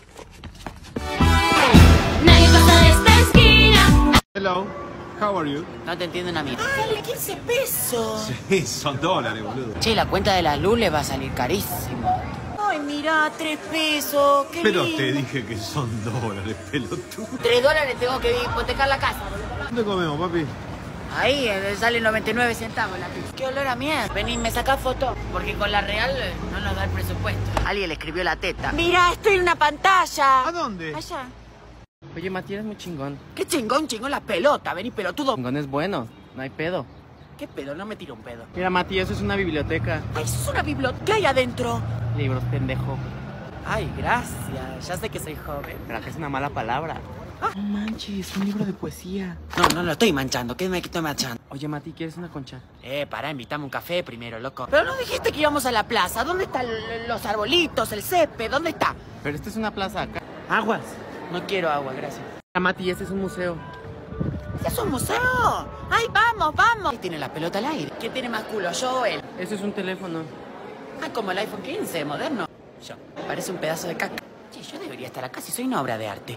Nadie pasa de esta esquina. Hello, how are you? No te entiendo una mierda. Dale quince pesos. Sí, son dólares, boludo. Che, la cuenta de la luz le va a salir carísimo. Ay, mira, tres pesos. Qué Pero lindo. te dije que son dólares, pelotudo. Tres dólares tengo que hipotecar la casa. ¿Dónde comemos, papi? Ahí eh, sale noventa y nueve centavos la pizza. Qué olor a mierda. Vení, me sacás foto. Porque con la real eh, no nos da el presupuesto. Alguien le escribió la teta. Mira, estoy en una pantalla. ¿A dónde? Allá. Oye, Matías es muy chingón. Qué chingón, chingón la pelota. Vení, pelotudo. Chingón es bueno, no hay pedo. ¿Qué pedo? No me tiro un pedo. Mira, Matías, eso es una biblioteca. Ay, eso es una biblioteca. ¿Qué hay adentro? Libros, pendejo. Ay, gracias. Ya sé que soy joven. Pero que es una mala palabra. Ah. No manches, un libro de poesía. No, no lo estoy manchando. ¿Qué me estoy manchando? Oye, Mati, ¿quieres una concha? Eh, pará, invítame un café primero, loco. Pero no dijiste que íbamos a la plaza. ¿Dónde están los arbolitos, el césped? ¿Dónde está? Pero esta es una plaza acá. Aguas. No quiero agua, gracias. Ah, Mati, este es un museo. ¿Este es un museo? ¡Ay, vamos, vamos! ¿Quién tiene la pelota al aire? ¿Quién tiene más culo, yo o él? Este es un teléfono. Ah, como el iPhone quince, moderno. Yo. Parece un pedazo de caca. Che, yo debería estar acá si soy una obra de arte.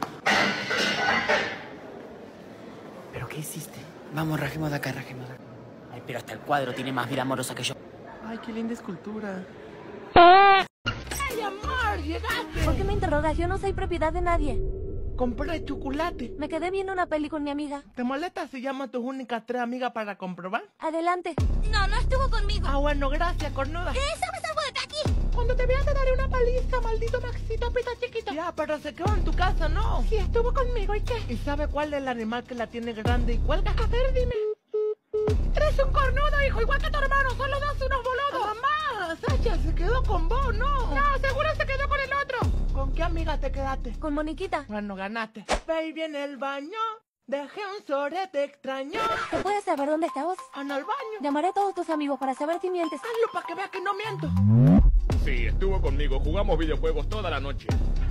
¿Pero qué hiciste? Vamos, rajemos de acá, rajemos de acá. Ay, pero hasta el cuadro tiene más vida amorosa que yo. Ay, qué linda escultura. ¡Ay, amor! ¡Llegaste! ¿Por qué me interrogas? Yo no soy propiedad de nadie. Compré chocolate. Me quedé viendo una peli con mi amiga. ¿Te molesta si llamo a tus únicas tres amigas para comprobar? Adelante. No, no estuvo conmigo. Ah, bueno, gracias, cornuda. ¿Qué? ¿Sabes algo de aquí? Cuando te vea te daré una paliza, maldito Maxito, pita chiquito. Ya, pero se quedó en tu casa, ¿no? Sí, estuvo conmigo, ¿y qué? ¿Y sabe cuál es el animal que la tiene grande y cuelga? A ver, dime. Eres un cornudo, hijo, igual que tu hermano, son los dos unos boludos. Mamá, Sacha se quedó con vos, ¿no? No, seguro se quedó con el otro. ¿Con qué amiga te quedaste? Con Moniquita. Bueno, ganaste. Baby en el baño, dejé un sorete extraño. ¿Te puedes saber dónde estabas? En el baño. Llamaré a todos tus amigos para saber si mientes. Hazlo para que veas que no miento. Sí, estuvo conmigo. Jugamos videojuegos toda la noche.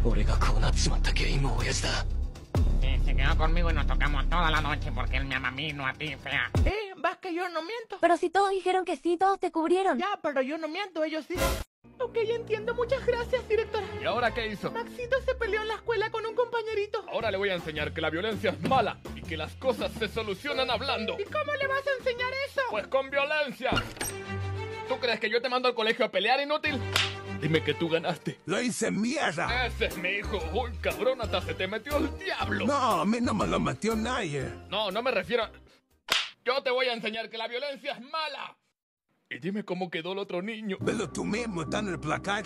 Sí, se quedó conmigo y nos tocamos toda la noche porque él me ama a mí, no a ti, fea. Eh, vas que yo no miento. Pero si todos dijeron que sí, todos te cubrieron. Ya, pero yo no miento, ellos sí. Ok, entiendo. Muchas gracias, directora. ¿Y ahora qué hizo? Maxito se peleó en la escuela con un compañerito. Ahora le voy a enseñar que la violencia es mala y que las cosas se solucionan hablando. ¿Y cómo le vas a enseñar eso? Pues con violencia. ¿Tú crees que yo te mando al colegio a pelear, inútil? Dime que tú ganaste. Lo hice mierda. Ese es mi hijo. Uy, cabrón, hasta se te metió el diablo. No, a mí no me lo metió nadie. No, no me refiero a... Yo te voy a enseñar que la violencia es mala. Y dime cómo quedó el otro niño. Velo tú mismo, está en el placar.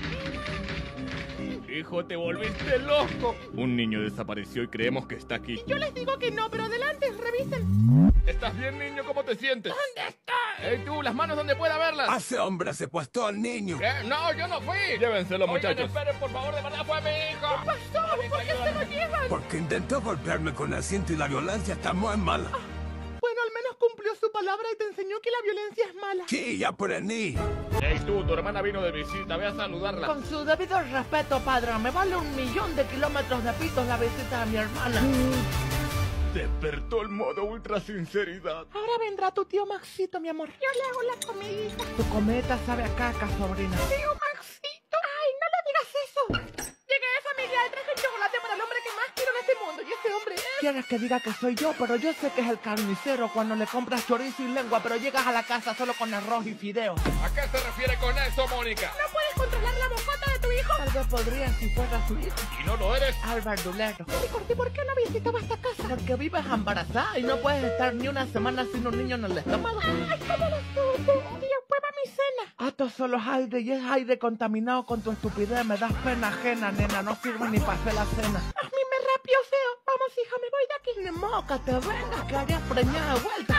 Hijo, te volviste loco. Un niño desapareció y creemos que está aquí. Yo les digo que no, pero adelante, revisen. ¿Estás bien, niño? ¿Cómo te sientes? ¿Dónde está? ¡Ey, tú! ¡Las manos donde pueda verlas! Hace hombre secuestró al niño. ¿Qué? ¡No, yo no fui! Llévenselo, muchachos. Oigan, esperen, por favor, de verdad fue mi hijo. ¿Qué pasó? ¿Por qué se lo llevan? Porque intentó golpearme con el cinto y la violencia está muy mala. Ah, bueno, al menos cumplió su palabra y te enseñó que la violencia es mala. Sí, ya aprendí. Ey, tú, tu hermana vino de visita, ve a saludarla. Con su debido respeto, padre, me vale un millón de kilómetros de pitos la visita a mi hermana. Despertó el modo ultra sinceridad. Ahora vendrá tu tío Maxito, mi amor. Yo le hago la comidita. Tu cometa sabe a caca, sobrina. Tío Maxito. Ay, no le digas eso. Llegué, familia, y traje chocolate para el hombre que más quiero en este mundo. Y ese hombre es... Quieres que diga que soy yo, pero yo sé que es el carnicero cuando le compras chorizo y lengua, pero llegas a la casa solo con arroz y fideos. ¿A qué se refiere con eso, Mónica? ¿No puedes controlar la bocota de tu hijo? Tal vez podría si fuera su hijo. ¿Y no lo eres? Albert Dulero. ¿Y por qué no visitaba esta casa? Porque vives embarazada y no puedes estar ni una semana sin un niño en el estómago. Ay, ¿cómo lo supo? Tío, prueba mi cena. Ah, esto solo es aire y es aire contaminado con tu estupidez. Me das pena ajena, nena. No sirve ni para hacer la cena. Hazme rápido, feo. Vamos, hija, me voy de aquí. Ni modo que te vengas, que harías preñada de vuelta.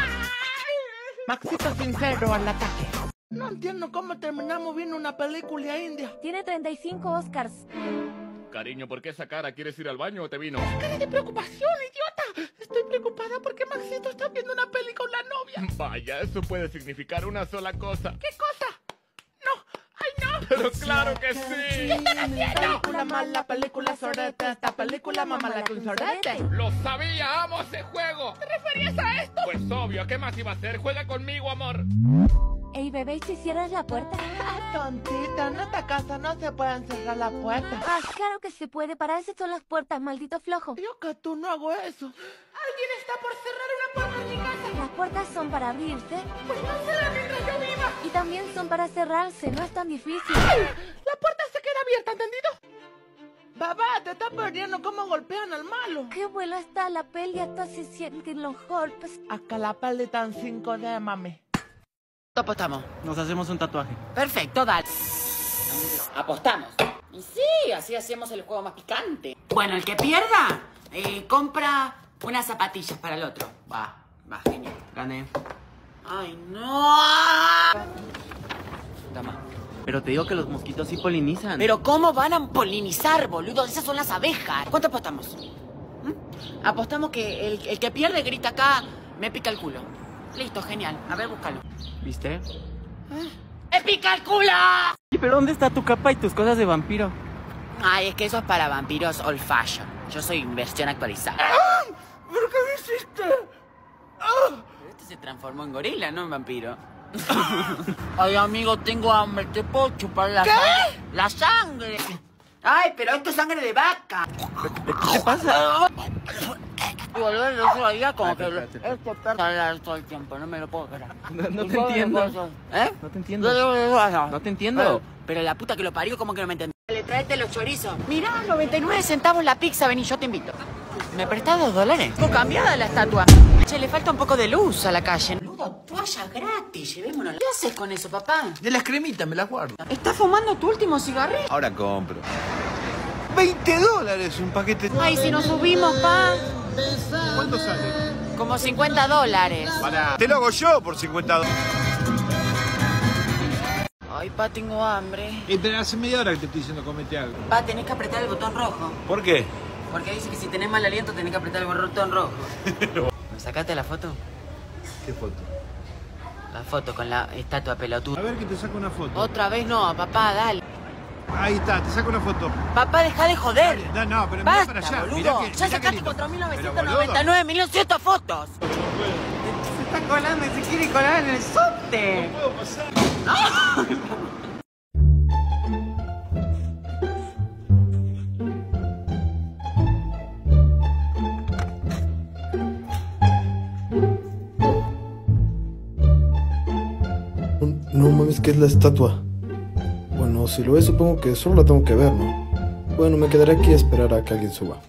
Maxito sincero al ataque. No entiendo cómo terminamos viendo una película india. Tiene treinta y cinco Oscars. Cariño, ¿por qué esa cara? ¿Quieres ir al baño o te vino? ¡Cara de preocupación, idiota! Estoy preocupada porque Maxito está viendo una peli con la novia. Vaya, eso puede significar una sola cosa. ¿Qué cosa? ¡No! ¡Ay, no! ¡Pero claro que sí! ¿Qué están haciendo? Película mala, película sorete. Esta película mamala que un sorete. ¡Lo sabía! ¡Amo ese juego! ¿Te referías a esto? Pues obvio, ¿qué más iba a hacer? ¡Juega conmigo, amor! Ey, bebé, ¿y si cierras la puerta? Ah, tontita, en esta casa no se pueden cerrar la puerta. Ah, claro que se puede, para eso son las puertas, maldito flojo. Yo que tú no hago eso. Alguien está por cerrar una puerta en mi casa. Las puertas son para abrirse. Pues no cierra mientras yo viva. Y también son para cerrarse, no es tan difícil. ¡Ay! La puerta se queda abierta, ¿entendido? Babá, te estás perdiendo cómo golpean al malo. Qué buena está la peli, hasta se sienten los golpes. Acá la peli está en cinco D, mami. Apostamos. Nos hacemos un tatuaje. Perfecto, dale. Apostamos. Y sí, así hacemos el juego más picante. Bueno, el que pierda, eh, compra unas zapatillas para el otro. Va, va, genial. Gané. Ay, no. Toma. Pero te digo que los mosquitos sí polinizan. Pero ¿cómo van a polinizar, boludo? Esas son las abejas. ¿Cuánto apostamos? ¿Mm? Apostamos que el, el que pierde grita acá, me pica el culo. Listo, genial. A ver, búscalo. ¿Viste? ¡Me pica el culo! ¿Pero dónde está tu capa y tus cosas de vampiro? Ay, es que eso es para vampiros old fashion. Yo soy versión actualizada. ¡Ay! ¿Pero qué me hiciste? Pero este se transformó en gorila, no en vampiro. Ay, amigo, tengo hambre. ¿Te puedo chupar la ¿Qué? sangre? ¡La sangre! Ay, pero esto es sangre de vaca. ¿Qué te pasa? Boludo, yo sabía como que este perro habla todo el tiempo, no me lo puedo creer. No, no te entiendo. ¿Eh? No te entiendo. No te entiendo. Pero, pero la puta que lo parió, ¿cómo que no me entendí? Le traete los chorizos. Mirá, noventa y nueve centavos la pizza, vení, yo te invito. ¿Me prestás dos dólares? Poco cambiada la estatua. Che, le falta un poco de luz a la calle. Boludo, toalla gratis, llevémonos. ¿Qué haces con eso, papá? De las cremitas me las guardo. ¿Estás fumando tu último cigarrillo? Ahora compro. veinte dólares un paquete. Ay, si nos subimos, pa. ¿Cuánto sale? Como cincuenta dólares. Para. Te lo hago yo por cincuenta dólares. Ay, pa, tengo hambre. Eh, pero hace media hora que te estoy diciendo comete algo. Pa, tenés que apretar el botón rojo. ¿Por qué? Porque dice que si tenés mal aliento tenés que apretar el botón rojo. ¿Me sacaste la foto? ¿Qué foto? La foto con la estatua pelotuda. A ver que te saco una foto. Otra vez no, papá, dale. Ahí está, te saco una foto. Papá, deja de joder. Dale, no, no, pero mira Basta, para allá. boludo. Mirá que, Ya mirá sacaste que cuatro mil Pero, novecientos boludo. noventa y nueve mil novecientas fotos. Se está colando y se quiere colar en el subte. No puedo pasar. ¡No! No mames, que es la estatua. Bueno, si lo es, supongo que solo la tengo que ver, ¿no? Bueno, me quedaré aquí a esperar a que alguien suba.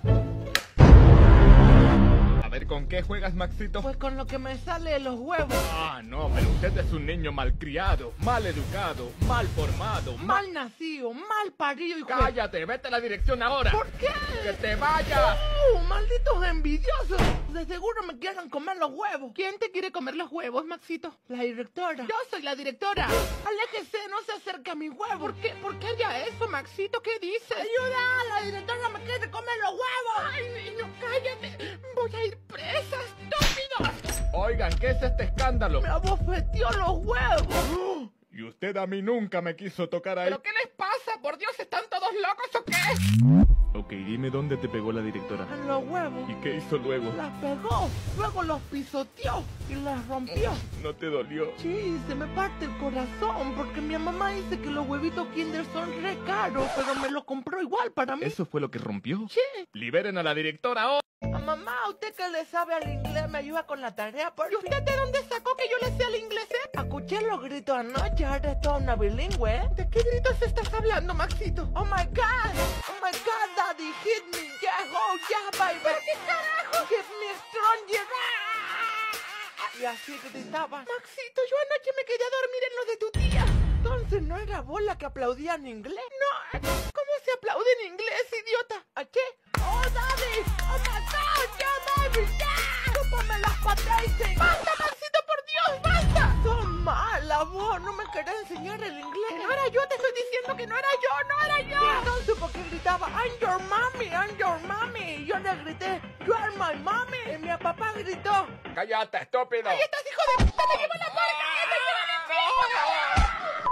A ver, ¿con qué juegas, Maxito? Pues con lo que me sale de los huevos. Ah, no, pero usted es un niño malcriado, mal educado, mal formado, mal... Mal nacido, mal parido y... ¡Cállate! ¡Vete a la dirección ahora! ¿Por qué? ¡Que te vayas! ¡Uh, malditos envidiosos! De seguro me quieren comer los huevos. ¿Quién te quiere comer los huevos, Maxito? La directora. Yo soy la directora. Aléjese, no se acerque a mi huevo. ¿Por qué? ¿Por qué haría eso, Maxito? ¿Qué dices? ¡Ayuda! ¡La directora me quiere comer los huevos! ¡Ay, niño, cállate! ¡Voy a ir presa, estúpido! Oigan, ¿qué es este escándalo? ¡Me abofeteó los huevos! Y usted a mí nunca me quiso tocar ahí. ¿Pero qué les pasa? ¿Por Dios, están todos locos o qué? Ok, dime dónde te pegó la directora. En los huevos. ¿Y qué hizo luego? Las pegó, luego los pisoteó y las rompió. ¿No te dolió? Sí, se me parte el corazón porque mi mamá dice que los huevitos Kinder son re caros, pero me los compró igual para mí. ¿Eso fue lo que rompió? Sí. Liberen a la directora ahora. A mamá, usted que le sabe al inglés me ayuda con la tarea. ¿Y usted de dónde sacó que yo le sé al inglés? Eh? Escuché los gritos anoche, ahora es toda una bilingüe. ¿Eh? ¿De qué gritos estás hablando, Maxito? Oh my God, oh my God, daddy, hit me, yeah, oh yeah, baby. ¿Pero qué carajo? Give me strong, yeah. Y así gritaba. Maxito, yo anoche me quedé a dormir en lo de tu tía. Entonces no era vos la que aplaudía en inglés. No, ¿cómo se aplaude en inglés, idiota? ¿A qué? Oh, daddy, oh my God, yeah, baby, yeah. Chúpame las patas. Basta, Maxito, por Dios, basta. Son mala, vos, no me querés enseñar el inglés. Que no era yo, te estoy diciendo que no era yo, no era yo. Y entonces, ¿por qué gritaba, I'm your mommy, I'm your mommy? Y yo le grité, you are my mommy. Y mi papá gritó, ¡cállate, estúpido! ¡ahí estás, hijo de puta! ¡Te llevo la puerta! ¡Te llevo la puerta!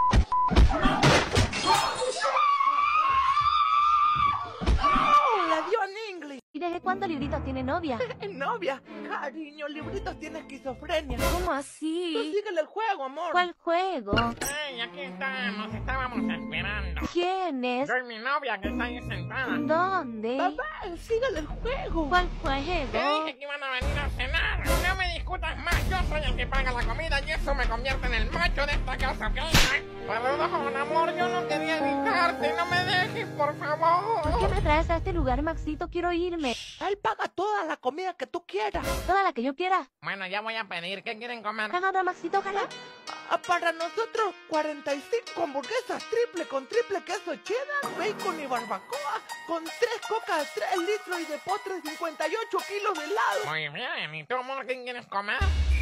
¡Oh, la dio en inglés! ¿Y desde cuándo Libritos tiene novia? ¿Novia? Cariño, Libritos tiene esquizofrenia. ¿Cómo así? Tú síguele el juego, amor. ¿Cuál juego? Ay, aquí estamos, estábamos esperando. ¿Quién es? Soy mi novia que está ahí sentada. ¿Dónde? Papá, síguele el juego. ¿Cuál Te juego? dije que iban a venir a cenar. No me discutas más, yo soy el que paga la comida y eso me convierte en el macho de esta casa, ¿ok? Perdón, amor, yo no quería gritarte, no me dejes, por favor. ¿Por qué me traes a este lugar, Maxito? Quiero irme. Él paga toda la comida que tú quieras. Toda la que yo quiera. Bueno, ya voy a pedir, ¿qué quieren comer? Ojalá, Maxito, ojalá. Ah, para nosotros, cuarenta y cinco hamburguesas triple con triple queso cheddar, bacon y barbacoa, con tres cocas de tres litros y de postres cincuenta y ocho kilos de helado. Muy bien, ¿y tú, amor, qué quieres comer?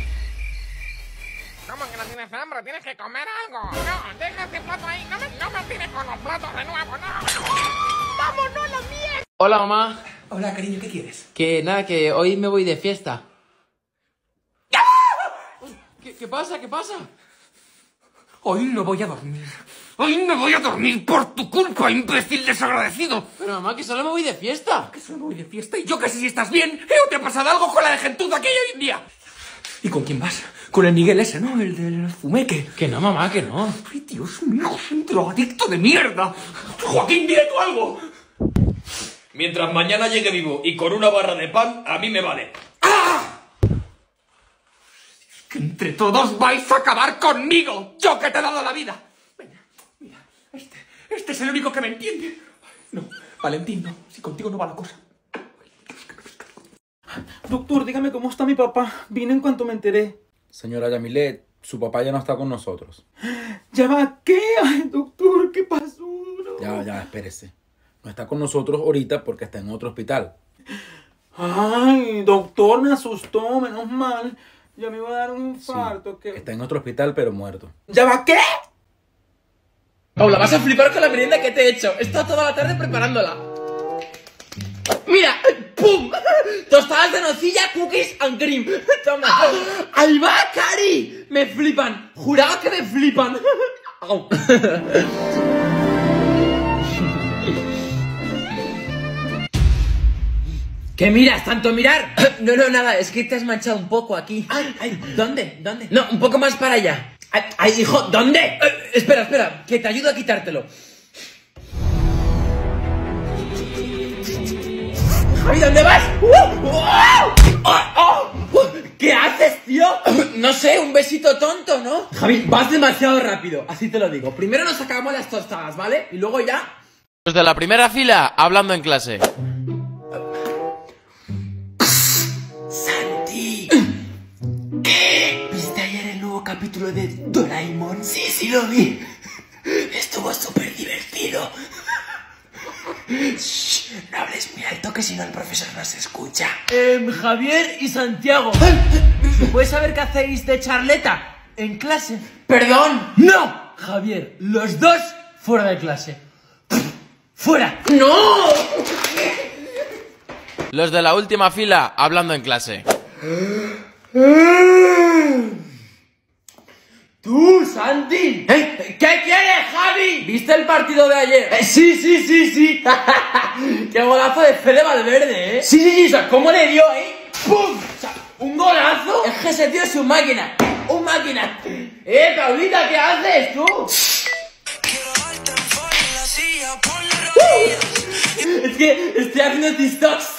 ¿Cómo que no tienes hambre? Tienes que comer algo. No, deja ese plato ahí, no me, no me tires con los platos de nuevo, no. ¡Vámonos la mierda! Hola, mamá. Hola, cariño, ¿qué quieres? Que nada, que hoy me voy de fiesta. ¿Qué, qué pasa? ¿Qué pasa? Hoy no voy a dormir. Hoy no voy a dormir por tu culpa, imbécil desagradecido. Pero mamá, que solo me voy de fiesta. Que solo me voy de fiesta y yo que sé si estás bien. ¿Eh? ¿O te ha pasado algo con la de gentuza aquella hoy en día? ¿Y con quién vas? Con el Miguel ese, ¿no? El del fumeque. Que no, mamá, que no. Ay, Dios mío, es un drogadicto de mierda. Joaquín, dile tú algo. Mientras mañana llegue vivo y con una barra de pan, a mí me vale. ¡Ah! Es que entre todos vais a acabar conmigo. Yo que te he dado la vida. Venga, mira, este, este es el único que me entiende. No, Valentín, no. Si contigo no va la cosa. Doctor, dígame cómo está mi papá. Vine en cuanto me enteré. Señora Yamilet, su papá ya no está con nosotros. ¿Ya va qué? Ay, doctor, ¿qué pasó? No. Ya, ya, espérese. No está con nosotros ahorita porque está en otro hospital. Ay, doctor, me asustó, menos mal. Ya me iba a dar un infarto. Sí, que... Está en otro hospital, pero muerto. ¿Ya va qué? Paula, vas a flipar con la merienda que te he hecho. He estado toda la tarde preparándola. ¡Mira! ¡Pum! Tostadas de nocilla, cookies and cream. Toma. ¡Ahí va, Cari! Me flipan. Jurado que me flipan. ¿Qué miras? ¿Tanto mirar? No, no, nada, es que te has manchado un poco aquí. Ay, ay, ¿dónde? ¿Dónde? No, un poco más para allá. Ay, ay hijo, ¿dónde? Eh, espera, espera, que te ayudo a quitártelo. Javi, ¿dónde vas? ¡Uh! ¡Uh! ¡Oh! ¡Oh! ¿Qué haces, tío? No sé, un besito tonto, ¿no? Javi, vas demasiado rápido, así te lo digo. Primero nos acabamos las tostadas, ¿vale? Y luego ya... Los de la primera fila, hablando en clase. Santi, ¿qué? ¿Viste ayer el nuevo capítulo de Doraemon? Sí, sí lo vi. Estuvo súper divertido. Shh, no hables muy alto que si no el profesor nos escucha. Eh, Javier y Santiago, ¿se puede saber qué hacéis de charleta en clase? ¡Perdón! ¡No! Javier, los dos fuera de clase. ¡Fuera! ¡No! Los de la última fila, hablando en clase. ¡Tú, Santi! ¿Eh? ¿Qué quieres, Javi? ¿Viste el partido de ayer? Eh, sí, sí, sí, sí. ¡Qué golazo de Fede Valverde, eh! Sí, sí, sí, o sea, ¿cómo le dio, eh? ¡Pum! O sea, ¿un golazo? Es que ese tío es un máquina. ¡Un máquina! ¡Eh, Paulita, qué haces, tú! Es que estoy haciendo TikToks.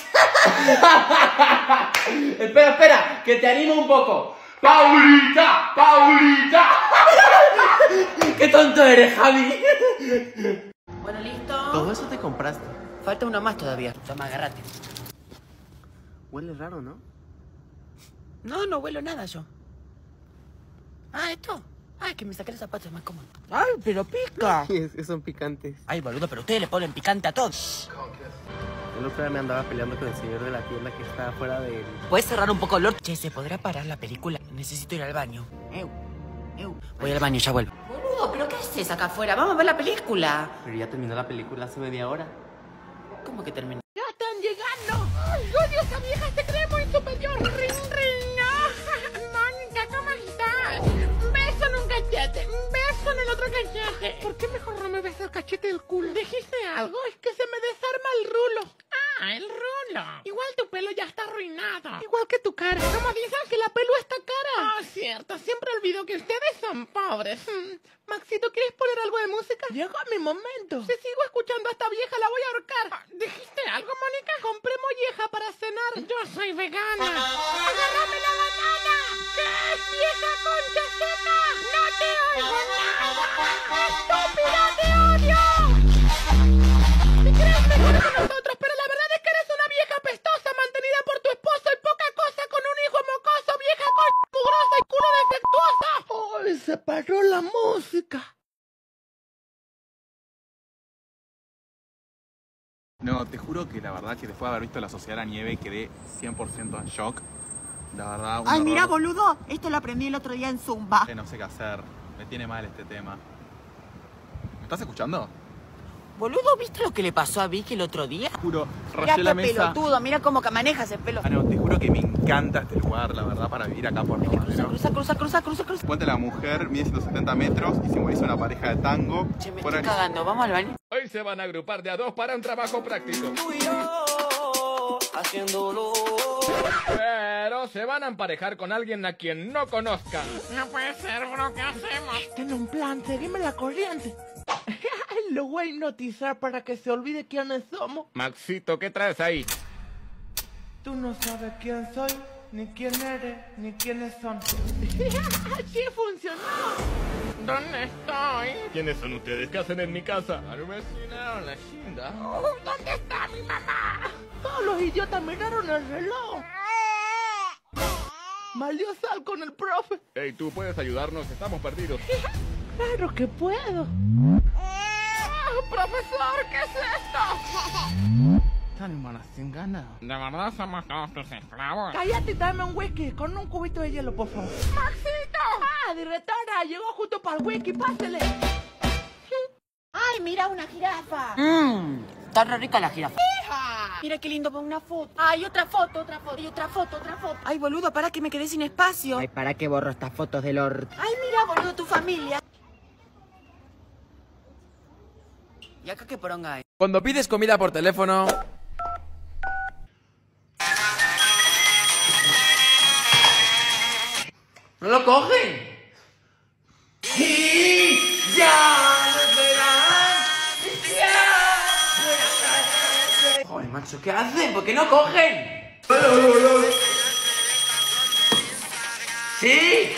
Espera, espera, que te animo un poco. ¡Paulita! ¡Paulita! ¡Qué tonto eres, Javi! Bueno, listo. Todo eso te compraste. Falta uno más todavía. Toma, agárrate. Huele raro, ¿no? No, no huelo nada yo. Ah, esto. Ay, que me saqué los zapatos, es más cómodo. Ay, pero pica. Es que son picantes. Ay, boludo, pero ustedes le ponen picante a todos. El otro día me andaba peleando con el señor de la tienda que está afuera de... ¿Puedes cerrar un poco el orto? Che, ¿se podrá parar la película? Necesito ir al baño. Eu, eu. Voy al baño, ya vuelvo. Boludo, ¿pero qué haces acá afuera? Vamos a ver la película. Pero ya terminó la película hace media hora. ¿Cómo que terminó? ¡Ya están llegando! ¡Ay, odio esa vieja! ¡Se cree muy superior! ¡Ring, ring! ¡Ah! Mónica, ¿cómo estás? Un beso en un cachete. Un beso en el otro cachete. ¿Por qué mejor no me besas el cachete del culo? ¿Dijiste algo? Es que se me desarma el rulo. Ah, el rulo. Igual tu pelo ya está arruinado. Igual que tu cara. ¿Cómo dicen que la pelo está cara? Ah, cierto. Siempre olvido que ustedes son pobres. Hmm. Maxito, ¿quieres poner algo de música? Llegó mi momento. Si sigo escuchando a esta vieja, la voy a ahorcar. Ah, ¿dijiste algo, Mónica? Compré molleja para cenar. Yo soy vegana. ¡Agárrame la banana! ¿Qué es, vieja concha seca? ¡No te oigo nada! ¡Estúpida, te odio! Si crees mejor que nosotros, pero la verdad es que eres una vieja pestosa mantenida por tu esposo y poca cosa con un hijo mocoso, vieja concha mugrosa y culo defectuosa. ¡Ay, se paró la música! No, te juro que la verdad que después de haber visto La Sociedad de la Nieve quedé cien por ciento en shock. La verdad, un Ay, horror. mira, boludo, esto lo aprendí el otro día en Zumba. Que no sé qué hacer, me tiene mal este tema. ¿Me estás escuchando? Boludo, ¿viste lo que le pasó a Vicky el otro día? Juro, Mira rayé la qué mesa. pelotudo, mira cómo que manejas el pelo. Ah, no, te juro que me encanta este lugar, la verdad, para vivir acá por Puente Cruza, cruza, cruza, cruza, cruza. Puente la Mujer, mide ciento setenta metros y simboliza una pareja de tango. Che, me Por estoy ahí- cagando, vamos al baño. Hoy se van a agrupar de a dos para un trabajo práctico. Haciéndolo. Pero se van a emparejar con alguien a quien no conozcan. No puede ser, bro, ¿qué hacemos? Tiene un plan, seguime la corriente. Lo voy a hipnotizar para que se olvide quiénes somos. Maxito, ¿qué traes ahí? Tú no sabes quién soy, ni quién eres, ni quiénes son. ¡Sí funcionó! ¿Dónde estoy? ¿Quiénes son ustedes? ¿Qué hacen en mi casa? Alucinaron la chinda. ¿Dónde está mi mamá? Todos los idiotas miraron el reloj. Malió sal con el profe. Hey, tú puedes ayudarnos, estamos perdidos. Claro que puedo. ¡Profesor, qué es esto! Están hermanas sin ganas. De verdad somos todos tus esclavos. Cállate y dame un whisky con un cubito de hielo, por favor. ¡Maxito! ¡Ah, directora! Llegó justo para el whisky, pásele. Ay, mira una jirafa. Mmm, está re rica la jirafa. ¡Hija! Mira qué lindo para una foto. Ay, otra foto, otra foto. Y otra foto, otra foto. Ay, boludo, para que me quedé sin espacio. Ay, ¿para qué borro estas fotos del orto? Ay, mira, boludo, tu familia. ¿Y acá qué poronga hay? Cuando pides comida por teléfono... ¡No lo cogen! ¡Y ya no verán! Joder, macho, ¿qué hacen? ¿Por qué no cogen? ¿Sí?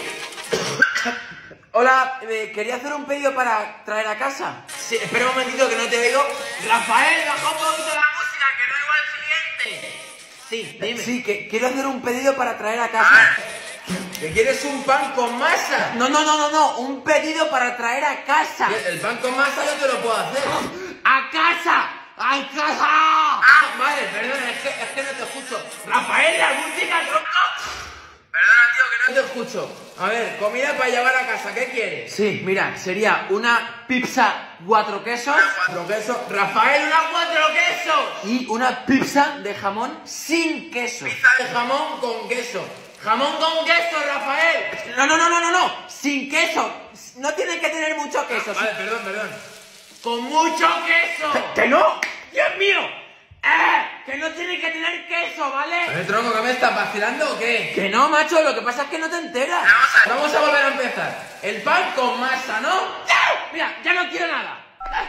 Hola, eh, quería hacer un pedido para traer a casa. Sí, espera un momentito que no te oigo. Rafael, baja un poquito la música, que no oigo al siguiente. Sí, dime. Sí, que quiero hacer un pedido para traer a casa. Ah. ¿Que quieres un pan con masa? No, no, no, no, no, un pedido para traer a casa. El pan con masa yo te lo puedo hacer. ¡A casa! ¡A casa! Ah, vale, perdona, es que, es que no te escucho. Rafael, la música, tronco. Perdona, tío, que no te escucho. A ver, comida para llevar a casa, ¿qué quieres? Sí, mira, sería una pizza cuatro quesos. Cuatro quesos. Rafael, una cuatro quesos. Y una pizza de jamón sin queso. Pizza de jamón con queso. Jamón con queso, Rafael. No, no, no, no, no, no. Sin queso. No tiene que tener mucho queso. Vale, sí. Perdón, perdón. Con mucho queso. ¿Que, que no? ¡Dios mío! ¡Eh! Que no tiene que tener queso, ¿vale? ¿El tronco que me estás vacilando o qué? Que no, macho, lo que pasa es que no te enteras. Vamos a, vamos a volver a empezar. El pan con masa, ¿no? ¡Eh! Mira, ya no quiero nada.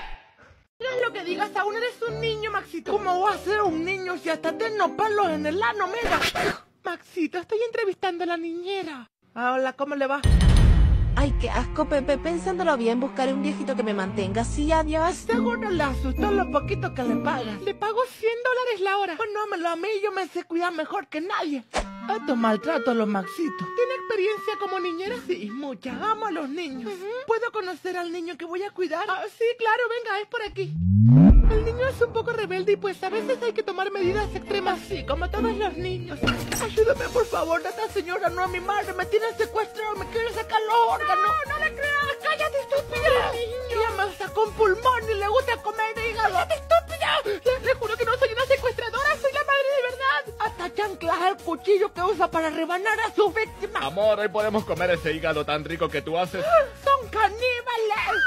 Digas lo que digas, aún eres un niño, Maxito. ¿Cómo va a ser un niño si hasta tengo palos en el ano, mira? Maxito, estoy entrevistando a la niñera. Ah, hola, ¿cómo le va? Ay, qué asco, Pepe. Pensándolo bien, buscaré un viejito que me mantenga. Sí, adiós. Seguro le asustó lo poquito que le pagas. Le pago cien dólares la hora. Pues no, me lo a mí, yo me sé cuidar mejor que nadie. Esto maltrato a los Maxitos. ¿Tiene experiencia como niñera? Sí, mucha. Amo a los niños. Uh-huh. ¿Puedo conocer al niño que voy a cuidar? Ah, sí, claro, venga, es por aquí. El niño es un poco rebelde y pues a veces hay que tomar medidas extremas, sí, como todos los niños. Ayúdame, por favor, esta señora no a mi madre, me tiene secuestrado, me quiere sacar los órganos. No, no le creas, cállate, estúpida. Ella me sacó un pulmón y le gusta comer hígado. ¡Cállate, estúpida! Le, le juro que no soy una secuestradora, soy la madre de verdad. Hasta chanclas el cuchillo que usa para rebanar a su víctima. Amor, hoy podemos comer ese hígado tan rico que tú haces. ¡Son caníbales!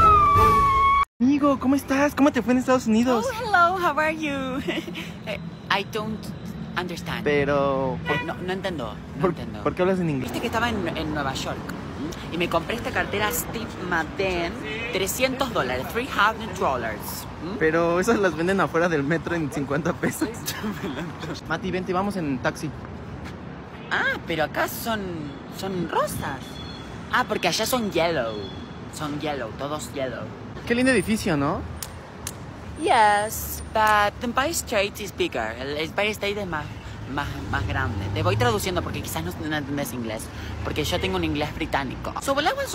Amigo, ¿cómo estás? ¿Cómo te fue en Estados Unidos? Oh, hello, how are you? I don't understand. Pero... Eh, no, no entiendo, no ¿Por, entiendo. ¿Por qué hablas en inglés? Viste que estaba en, en Nueva York y me compré esta cartera Steve Madden, trescientos dólares, trescientos dólares. Pero esas las venden afuera del metro en cincuenta pesos. Mati, vente, vamos en taxi. Ah, pero acá son, son rosas. Ah, porque allá son yellow. Son yellow, todos yellow. Qué lindo edificio, ¿no? Yes, but the Empire State is bigger. El Empire State es más, más, más grande. Te voy traduciendo porque quizás no, no entiendes inglés. Porque yo tengo un inglés británico. So,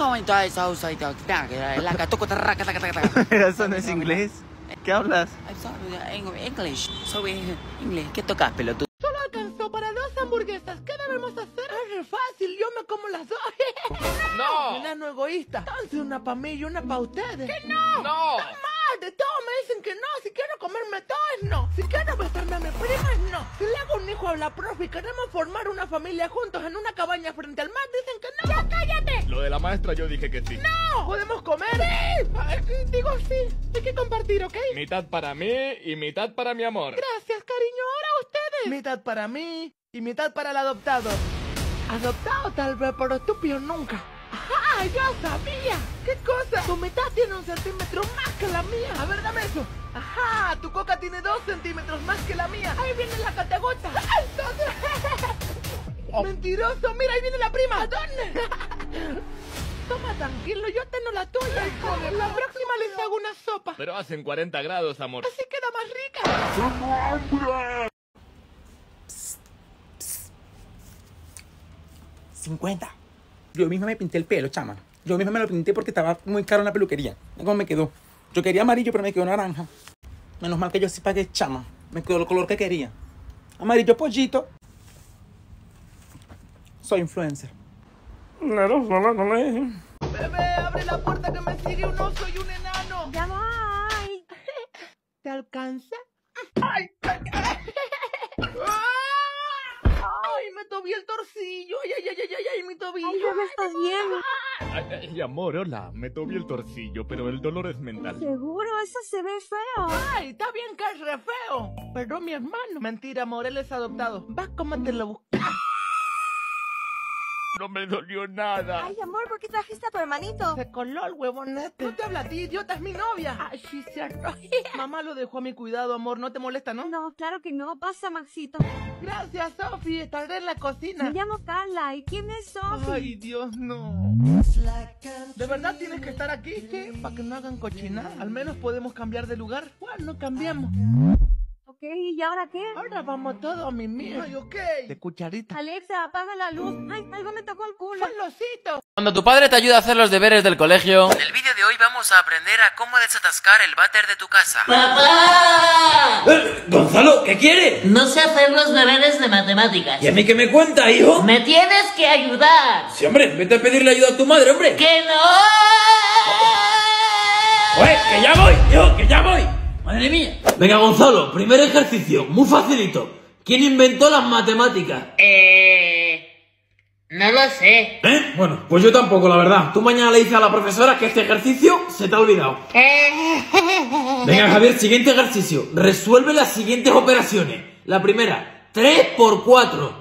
Pero eso no es inglés. ¿Qué hablas? English. So, English. ¿Qué tocas, pelotudo? Solo alcanzó para dos hamburguesas. ¿Qué debemos hacer? Es fácil, yo me como las dos. ¡No! Enano egoísta. Entonces una para mí y una para ustedes. ¡Que no! ¡No! ¡Mal! De todo me dicen que no. Si quiero comerme todo es no. Si quiero besarme a mi prima es no. Si le hago un hijo a la profe y queremos formar una familia juntos en una cabaña frente al mar, dicen que no. ¡Ya cállate! Lo de la maestra yo dije que sí. ¡No! ¿Podemos comer? ¡Sí! Digo sí. Hay que compartir, ¿ok? Mitad para mí y mitad para mi amor. Gracias, cariño. Ahora ustedes. Mitad para mí y mitad para el adoptado. Adoptado tal vez, pero estúpido nunca. ¡Ajá! ¡Yo sabía! ¿Qué cosa? Tu mitad tiene un centímetro más que la mía. A ver, dame eso. ¡Ajá! Tu coca tiene dos centímetros más que la mía. Ahí viene la categota. Entonces... ¡Mentiroso! ¡Mira, ahí viene la prima! ¿A dónde? Toma, tranquilo, yo tengo la tuya. La próxima les hago una sopa. Pero hacen cuarenta grados, amor. Así queda más rica. cincuenta. Yo misma me pinté el pelo, chama. Yo misma me lo pinté porque estaba muy caro en la peluquería. ¿Cómo me quedó? Yo quería amarillo, pero me quedó naranja. Menos mal que yo sí pagué, chama. Me quedó el color que quería. Amarillo pollito. Soy influencer. No, no, no, no, no. Bebé, abre la puerta que me sigue un oso y un enano. Ya voy. ¿Te alcanza? ¡Ay! ay, ay. tobillo, el torcillo. Ay, ay, ay, ay, ay, ay, mi tobillo. Ay, bebé, ¿estás bien? Ay, ay, amor, hola. Me toqué el torcillo, pero el dolor es mental. Seguro, eso se ve feo. Ay, está bien que es re feo. Perdón, mi hermano. Mentira, amor, él es adoptado. Va, cómetelo, busca. No me dolió nada. Ay, amor, ¿por qué trajiste a tu hermanito? Se coló el huevonete. No te habla a ti, idiota, es mi novia. Ay, sí, cierto. Mamá lo dejó a mi cuidado, amor. ¿No te molesta, no? No, claro que no. Pasa, Maxito. Gracias, Sofi. Estaré en la cocina. Me llamo Carla. ¿Y quién es Sofi? Ay, Dios, no. ¿De verdad tienes que estar aquí? ¿Qué? ¿Para que no hagan cochinada? Al menos podemos cambiar de lugar. Bueno, cambiamos. Ok, ¿y ahora qué? Ahora vamos todos a mi mía. Ay, ok. De cucharita. Alexa, apaga la luz. Ay, algo me tocó el culo. ¡Fue el osito! Cuando tu padre te ayuda a hacer los deberes del colegio. En el vídeo de hoy vamos a aprender a cómo desatascar el váter de tu casa. ¡Papá! Eh, Gonzalo, ¿qué quiere? No sé hacer los deberes de matemáticas. ¿Y a mí qué me cuenta, hijo? Me tienes que ayudar. Sí, hombre, vete a pedirle ayuda a tu madre, hombre. ¡Que no! ¡Oye, que ya voy, hijo, que ya voy! Madre mía. Venga, Gonzalo, primer ejercicio, muy facilito. ¿Quién inventó las matemáticas? Eh... No lo sé. ¿Eh? Bueno, pues yo tampoco, la verdad. Tú mañana le dices a la profesora que este ejercicio se te ha olvidado. Venga, Javier, siguiente ejercicio. Resuelve las siguientes operaciones. La primera, tres por cuatro.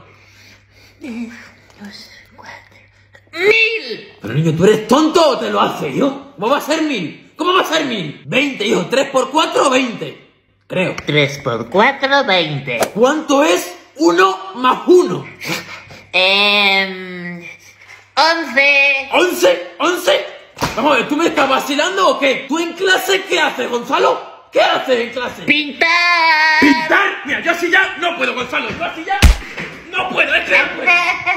Dos, cuatro... ¡Mil! Pero niño, ¿tú eres tonto o te lo haces, hijo? ¿Cómo va a ser mil? ¿Cómo va a ser mil? veinte, hijo. tres por cuatro, veinte. Creo. tres por cuatro, veinte. ¿Cuánto es uno más uno? Eh... once. ¿once? ¿once? Vamos a ver, ¿tú me estás vacilando o qué? ¿Tú en clase qué haces, Gonzalo? ¿Qué haces en clase? ¡Pintar! ¿Pintar? Mira, yo así ya no puedo, Gonzalo. Yo así ya no puedo, es que no puedo.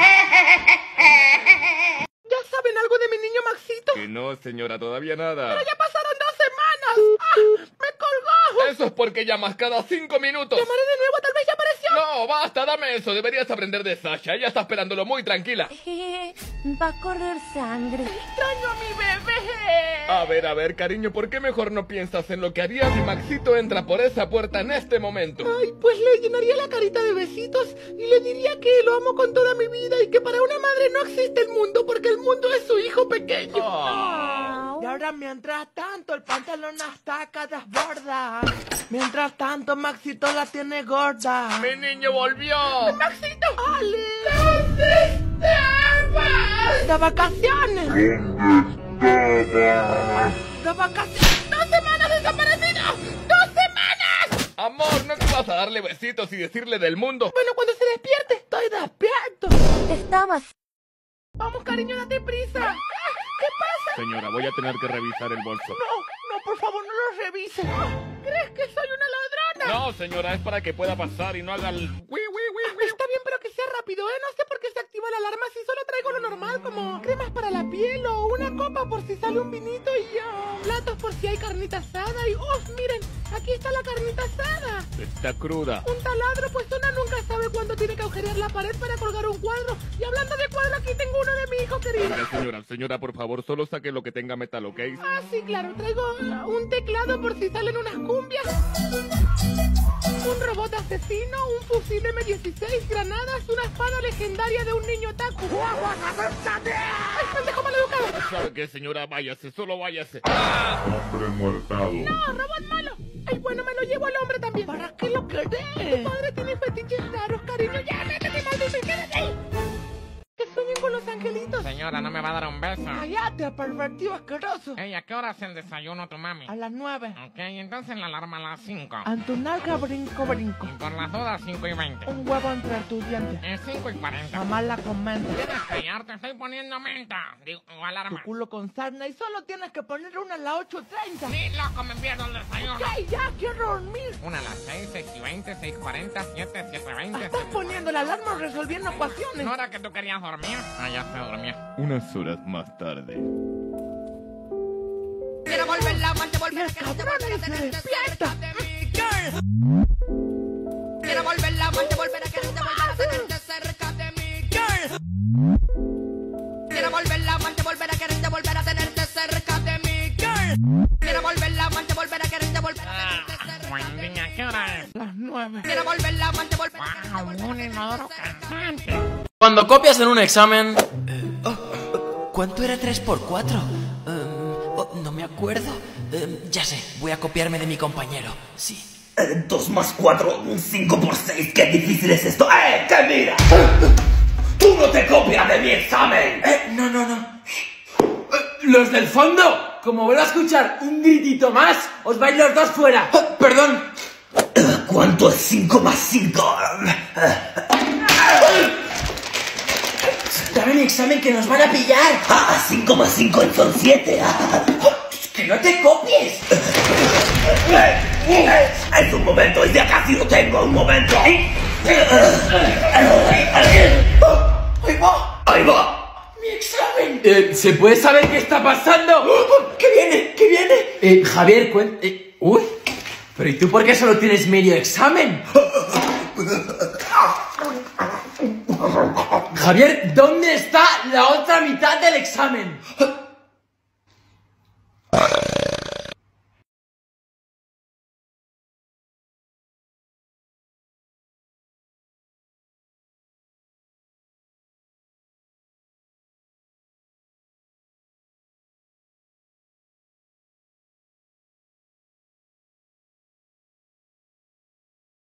¿Ya saben algo de mi niño Maxito? Que no, señora, todavía nada. Pero ya pasaron dos semanas. ¡Ah! ¡Me colgó! Eso es porque llamas cada cinco minutos. Llamaré de nuevo, tal vez ya apareció. No, basta, dame eso. Deberías aprender de Sasha. Ella está esperándolo muy tranquila. Va a correr sangre. Extraño a mi bebé. A ver, a ver, cariño, ¿por qué mejor no piensas en lo que harías si Maxito entra por esa puerta en este momento? Ay, pues le llenaría la carita de besitos y le diría que lo amo con toda mi vida y que para una madre no existe el mundo porque el mundo es su hijo pequeño. Oh. Y ahora mientras tanto el pantalón hasta acá desborda. Mientras tanto Maxito la tiene gorda. ¡Mi niño volvió! ¡Maxito! ¡Ale! ¿Dónde estabas? De vacaciones. De vacaciones. ¡Dos semanas desaparecido! ¡Dos semanas! Amor, ¿no te vas a darle besitos y decirle del mundo? Bueno, cuando se despierte, estoy despierto. Estabas. Vamos, cariño, date prisa. ¿Qué pasa? Señora, voy a tener que revisar el bolso. No, no, por favor, no lo revise. ¿Crees que soy una ladrona? No, señora, es para que pueda pasar y no haga el... ¡Wi, wi, wi, wi! Está bien, pero que sea rápido, ¿eh? No sé por qué se activa la alarma si solo traigo lo normal, como cremas para la piel o una copa por si sale un vinito y ya. Platos por si hay carnita asada y... ¡Oh, miren! Aquí está la carnita asada. Está cruda. Un taladro, pues una nunca sabe cuándo tiene que agujerear la pared para colgar un cuadro. Y hablando de cuadro, aquí tengo uno de mi hijo querido. Venga, señora, señora, por favor, solo saque lo que tenga metal, ¿ok? Ah, sí, claro. Traigo uh, un teclado por si salen unas cumbias. Un robot asesino, un fusil eme dieciséis, granadas, una espada legendaria de un niño taco. ¡Ay, pendejo maleducado! ¿Sabe qué, señora? Váyase, solo váyase. Hombre muertado. No, robot malo. Ay, bueno, me lo llevo al hombre también. ¿Para qué lo querés? Tu padre tiene fetiches raros, cariño. ¡Ya, métete, maldito! ¡Quédate ahí! Que sueñen con los angelitos. Señora, ¿no me va a dar un beso? Cállate, pervertido asqueroso. Ey, ¿a qué hora es el desayuno tu mami? A las nueve. Ok, entonces la alarma a las cinco. A tu nalga brinco, brinco. Y por las dudas, cinco y veinte. Un huevo entre tus dientes. Es cinco y cuarenta. Mamá la comenta. Tienes que callar, te estoy poniendo menta. Digo, alarma. Tu culo con sarna y solo tienes que poner una a las ocho treinta. Ni loco, me pierdo el desayuno. Ok, ya, quiero dormir. Una a las seis, seis y veinte, seis cuarenta, siete, siete veinte. Estás poniendo la alarma o resolviendo ecuaciones. ¿No era que tú querías dormir? Ah, ya se dormía. Unas horas más tarde. Quiero volver la amante, volver a quererte, volver a tenerte cerca de mí, girl. Quiero volver la amante, volver a quererte, volver a tenerte cerca de mí, girl. Quiero volver la amante, volver a quererte, volver a tenerte cerca de mí, girl. Quiero volver la amante, volver a quererte, volver a tenerte cerca de mí. Buen día, ¿qué hora es? Las nueve. Quiero volver la amante, volver a quererte, Wow, un inodoro cantante. Cuando copias en un examen... Eh, oh, oh, ¿Cuánto era tres por cuatro? Um, oh, no me acuerdo. Um, ya sé, voy a copiarme de mi compañero. Sí. Eh, dos más cuatro, cinco por seis. Qué difícil es esto. ¡Eh, que mira! ¡Tú no te copias de mi examen! Eh, no, no, no. Los del fondo, como vuelvo a escuchar un gritito más, os vais los dos fuera. Oh, perdón. ¿Cuánto es cinco más cinco? Dame mi examen que nos van a pillar. Ah, cinco más cinco son siete. ¡Que no te copies! Es un momento, ya casi lo tengo, un momento. Ahí va. Ahí va. ¡Mi examen! Eh, ¿Se puede saber qué está pasando? ¿Qué viene? ¿Qué viene? Eh, Javier, cuen... Eh, uy. Pero ¿y tú por qué solo tienes medio examen? Javier, ¿dónde está la otra mitad del examen?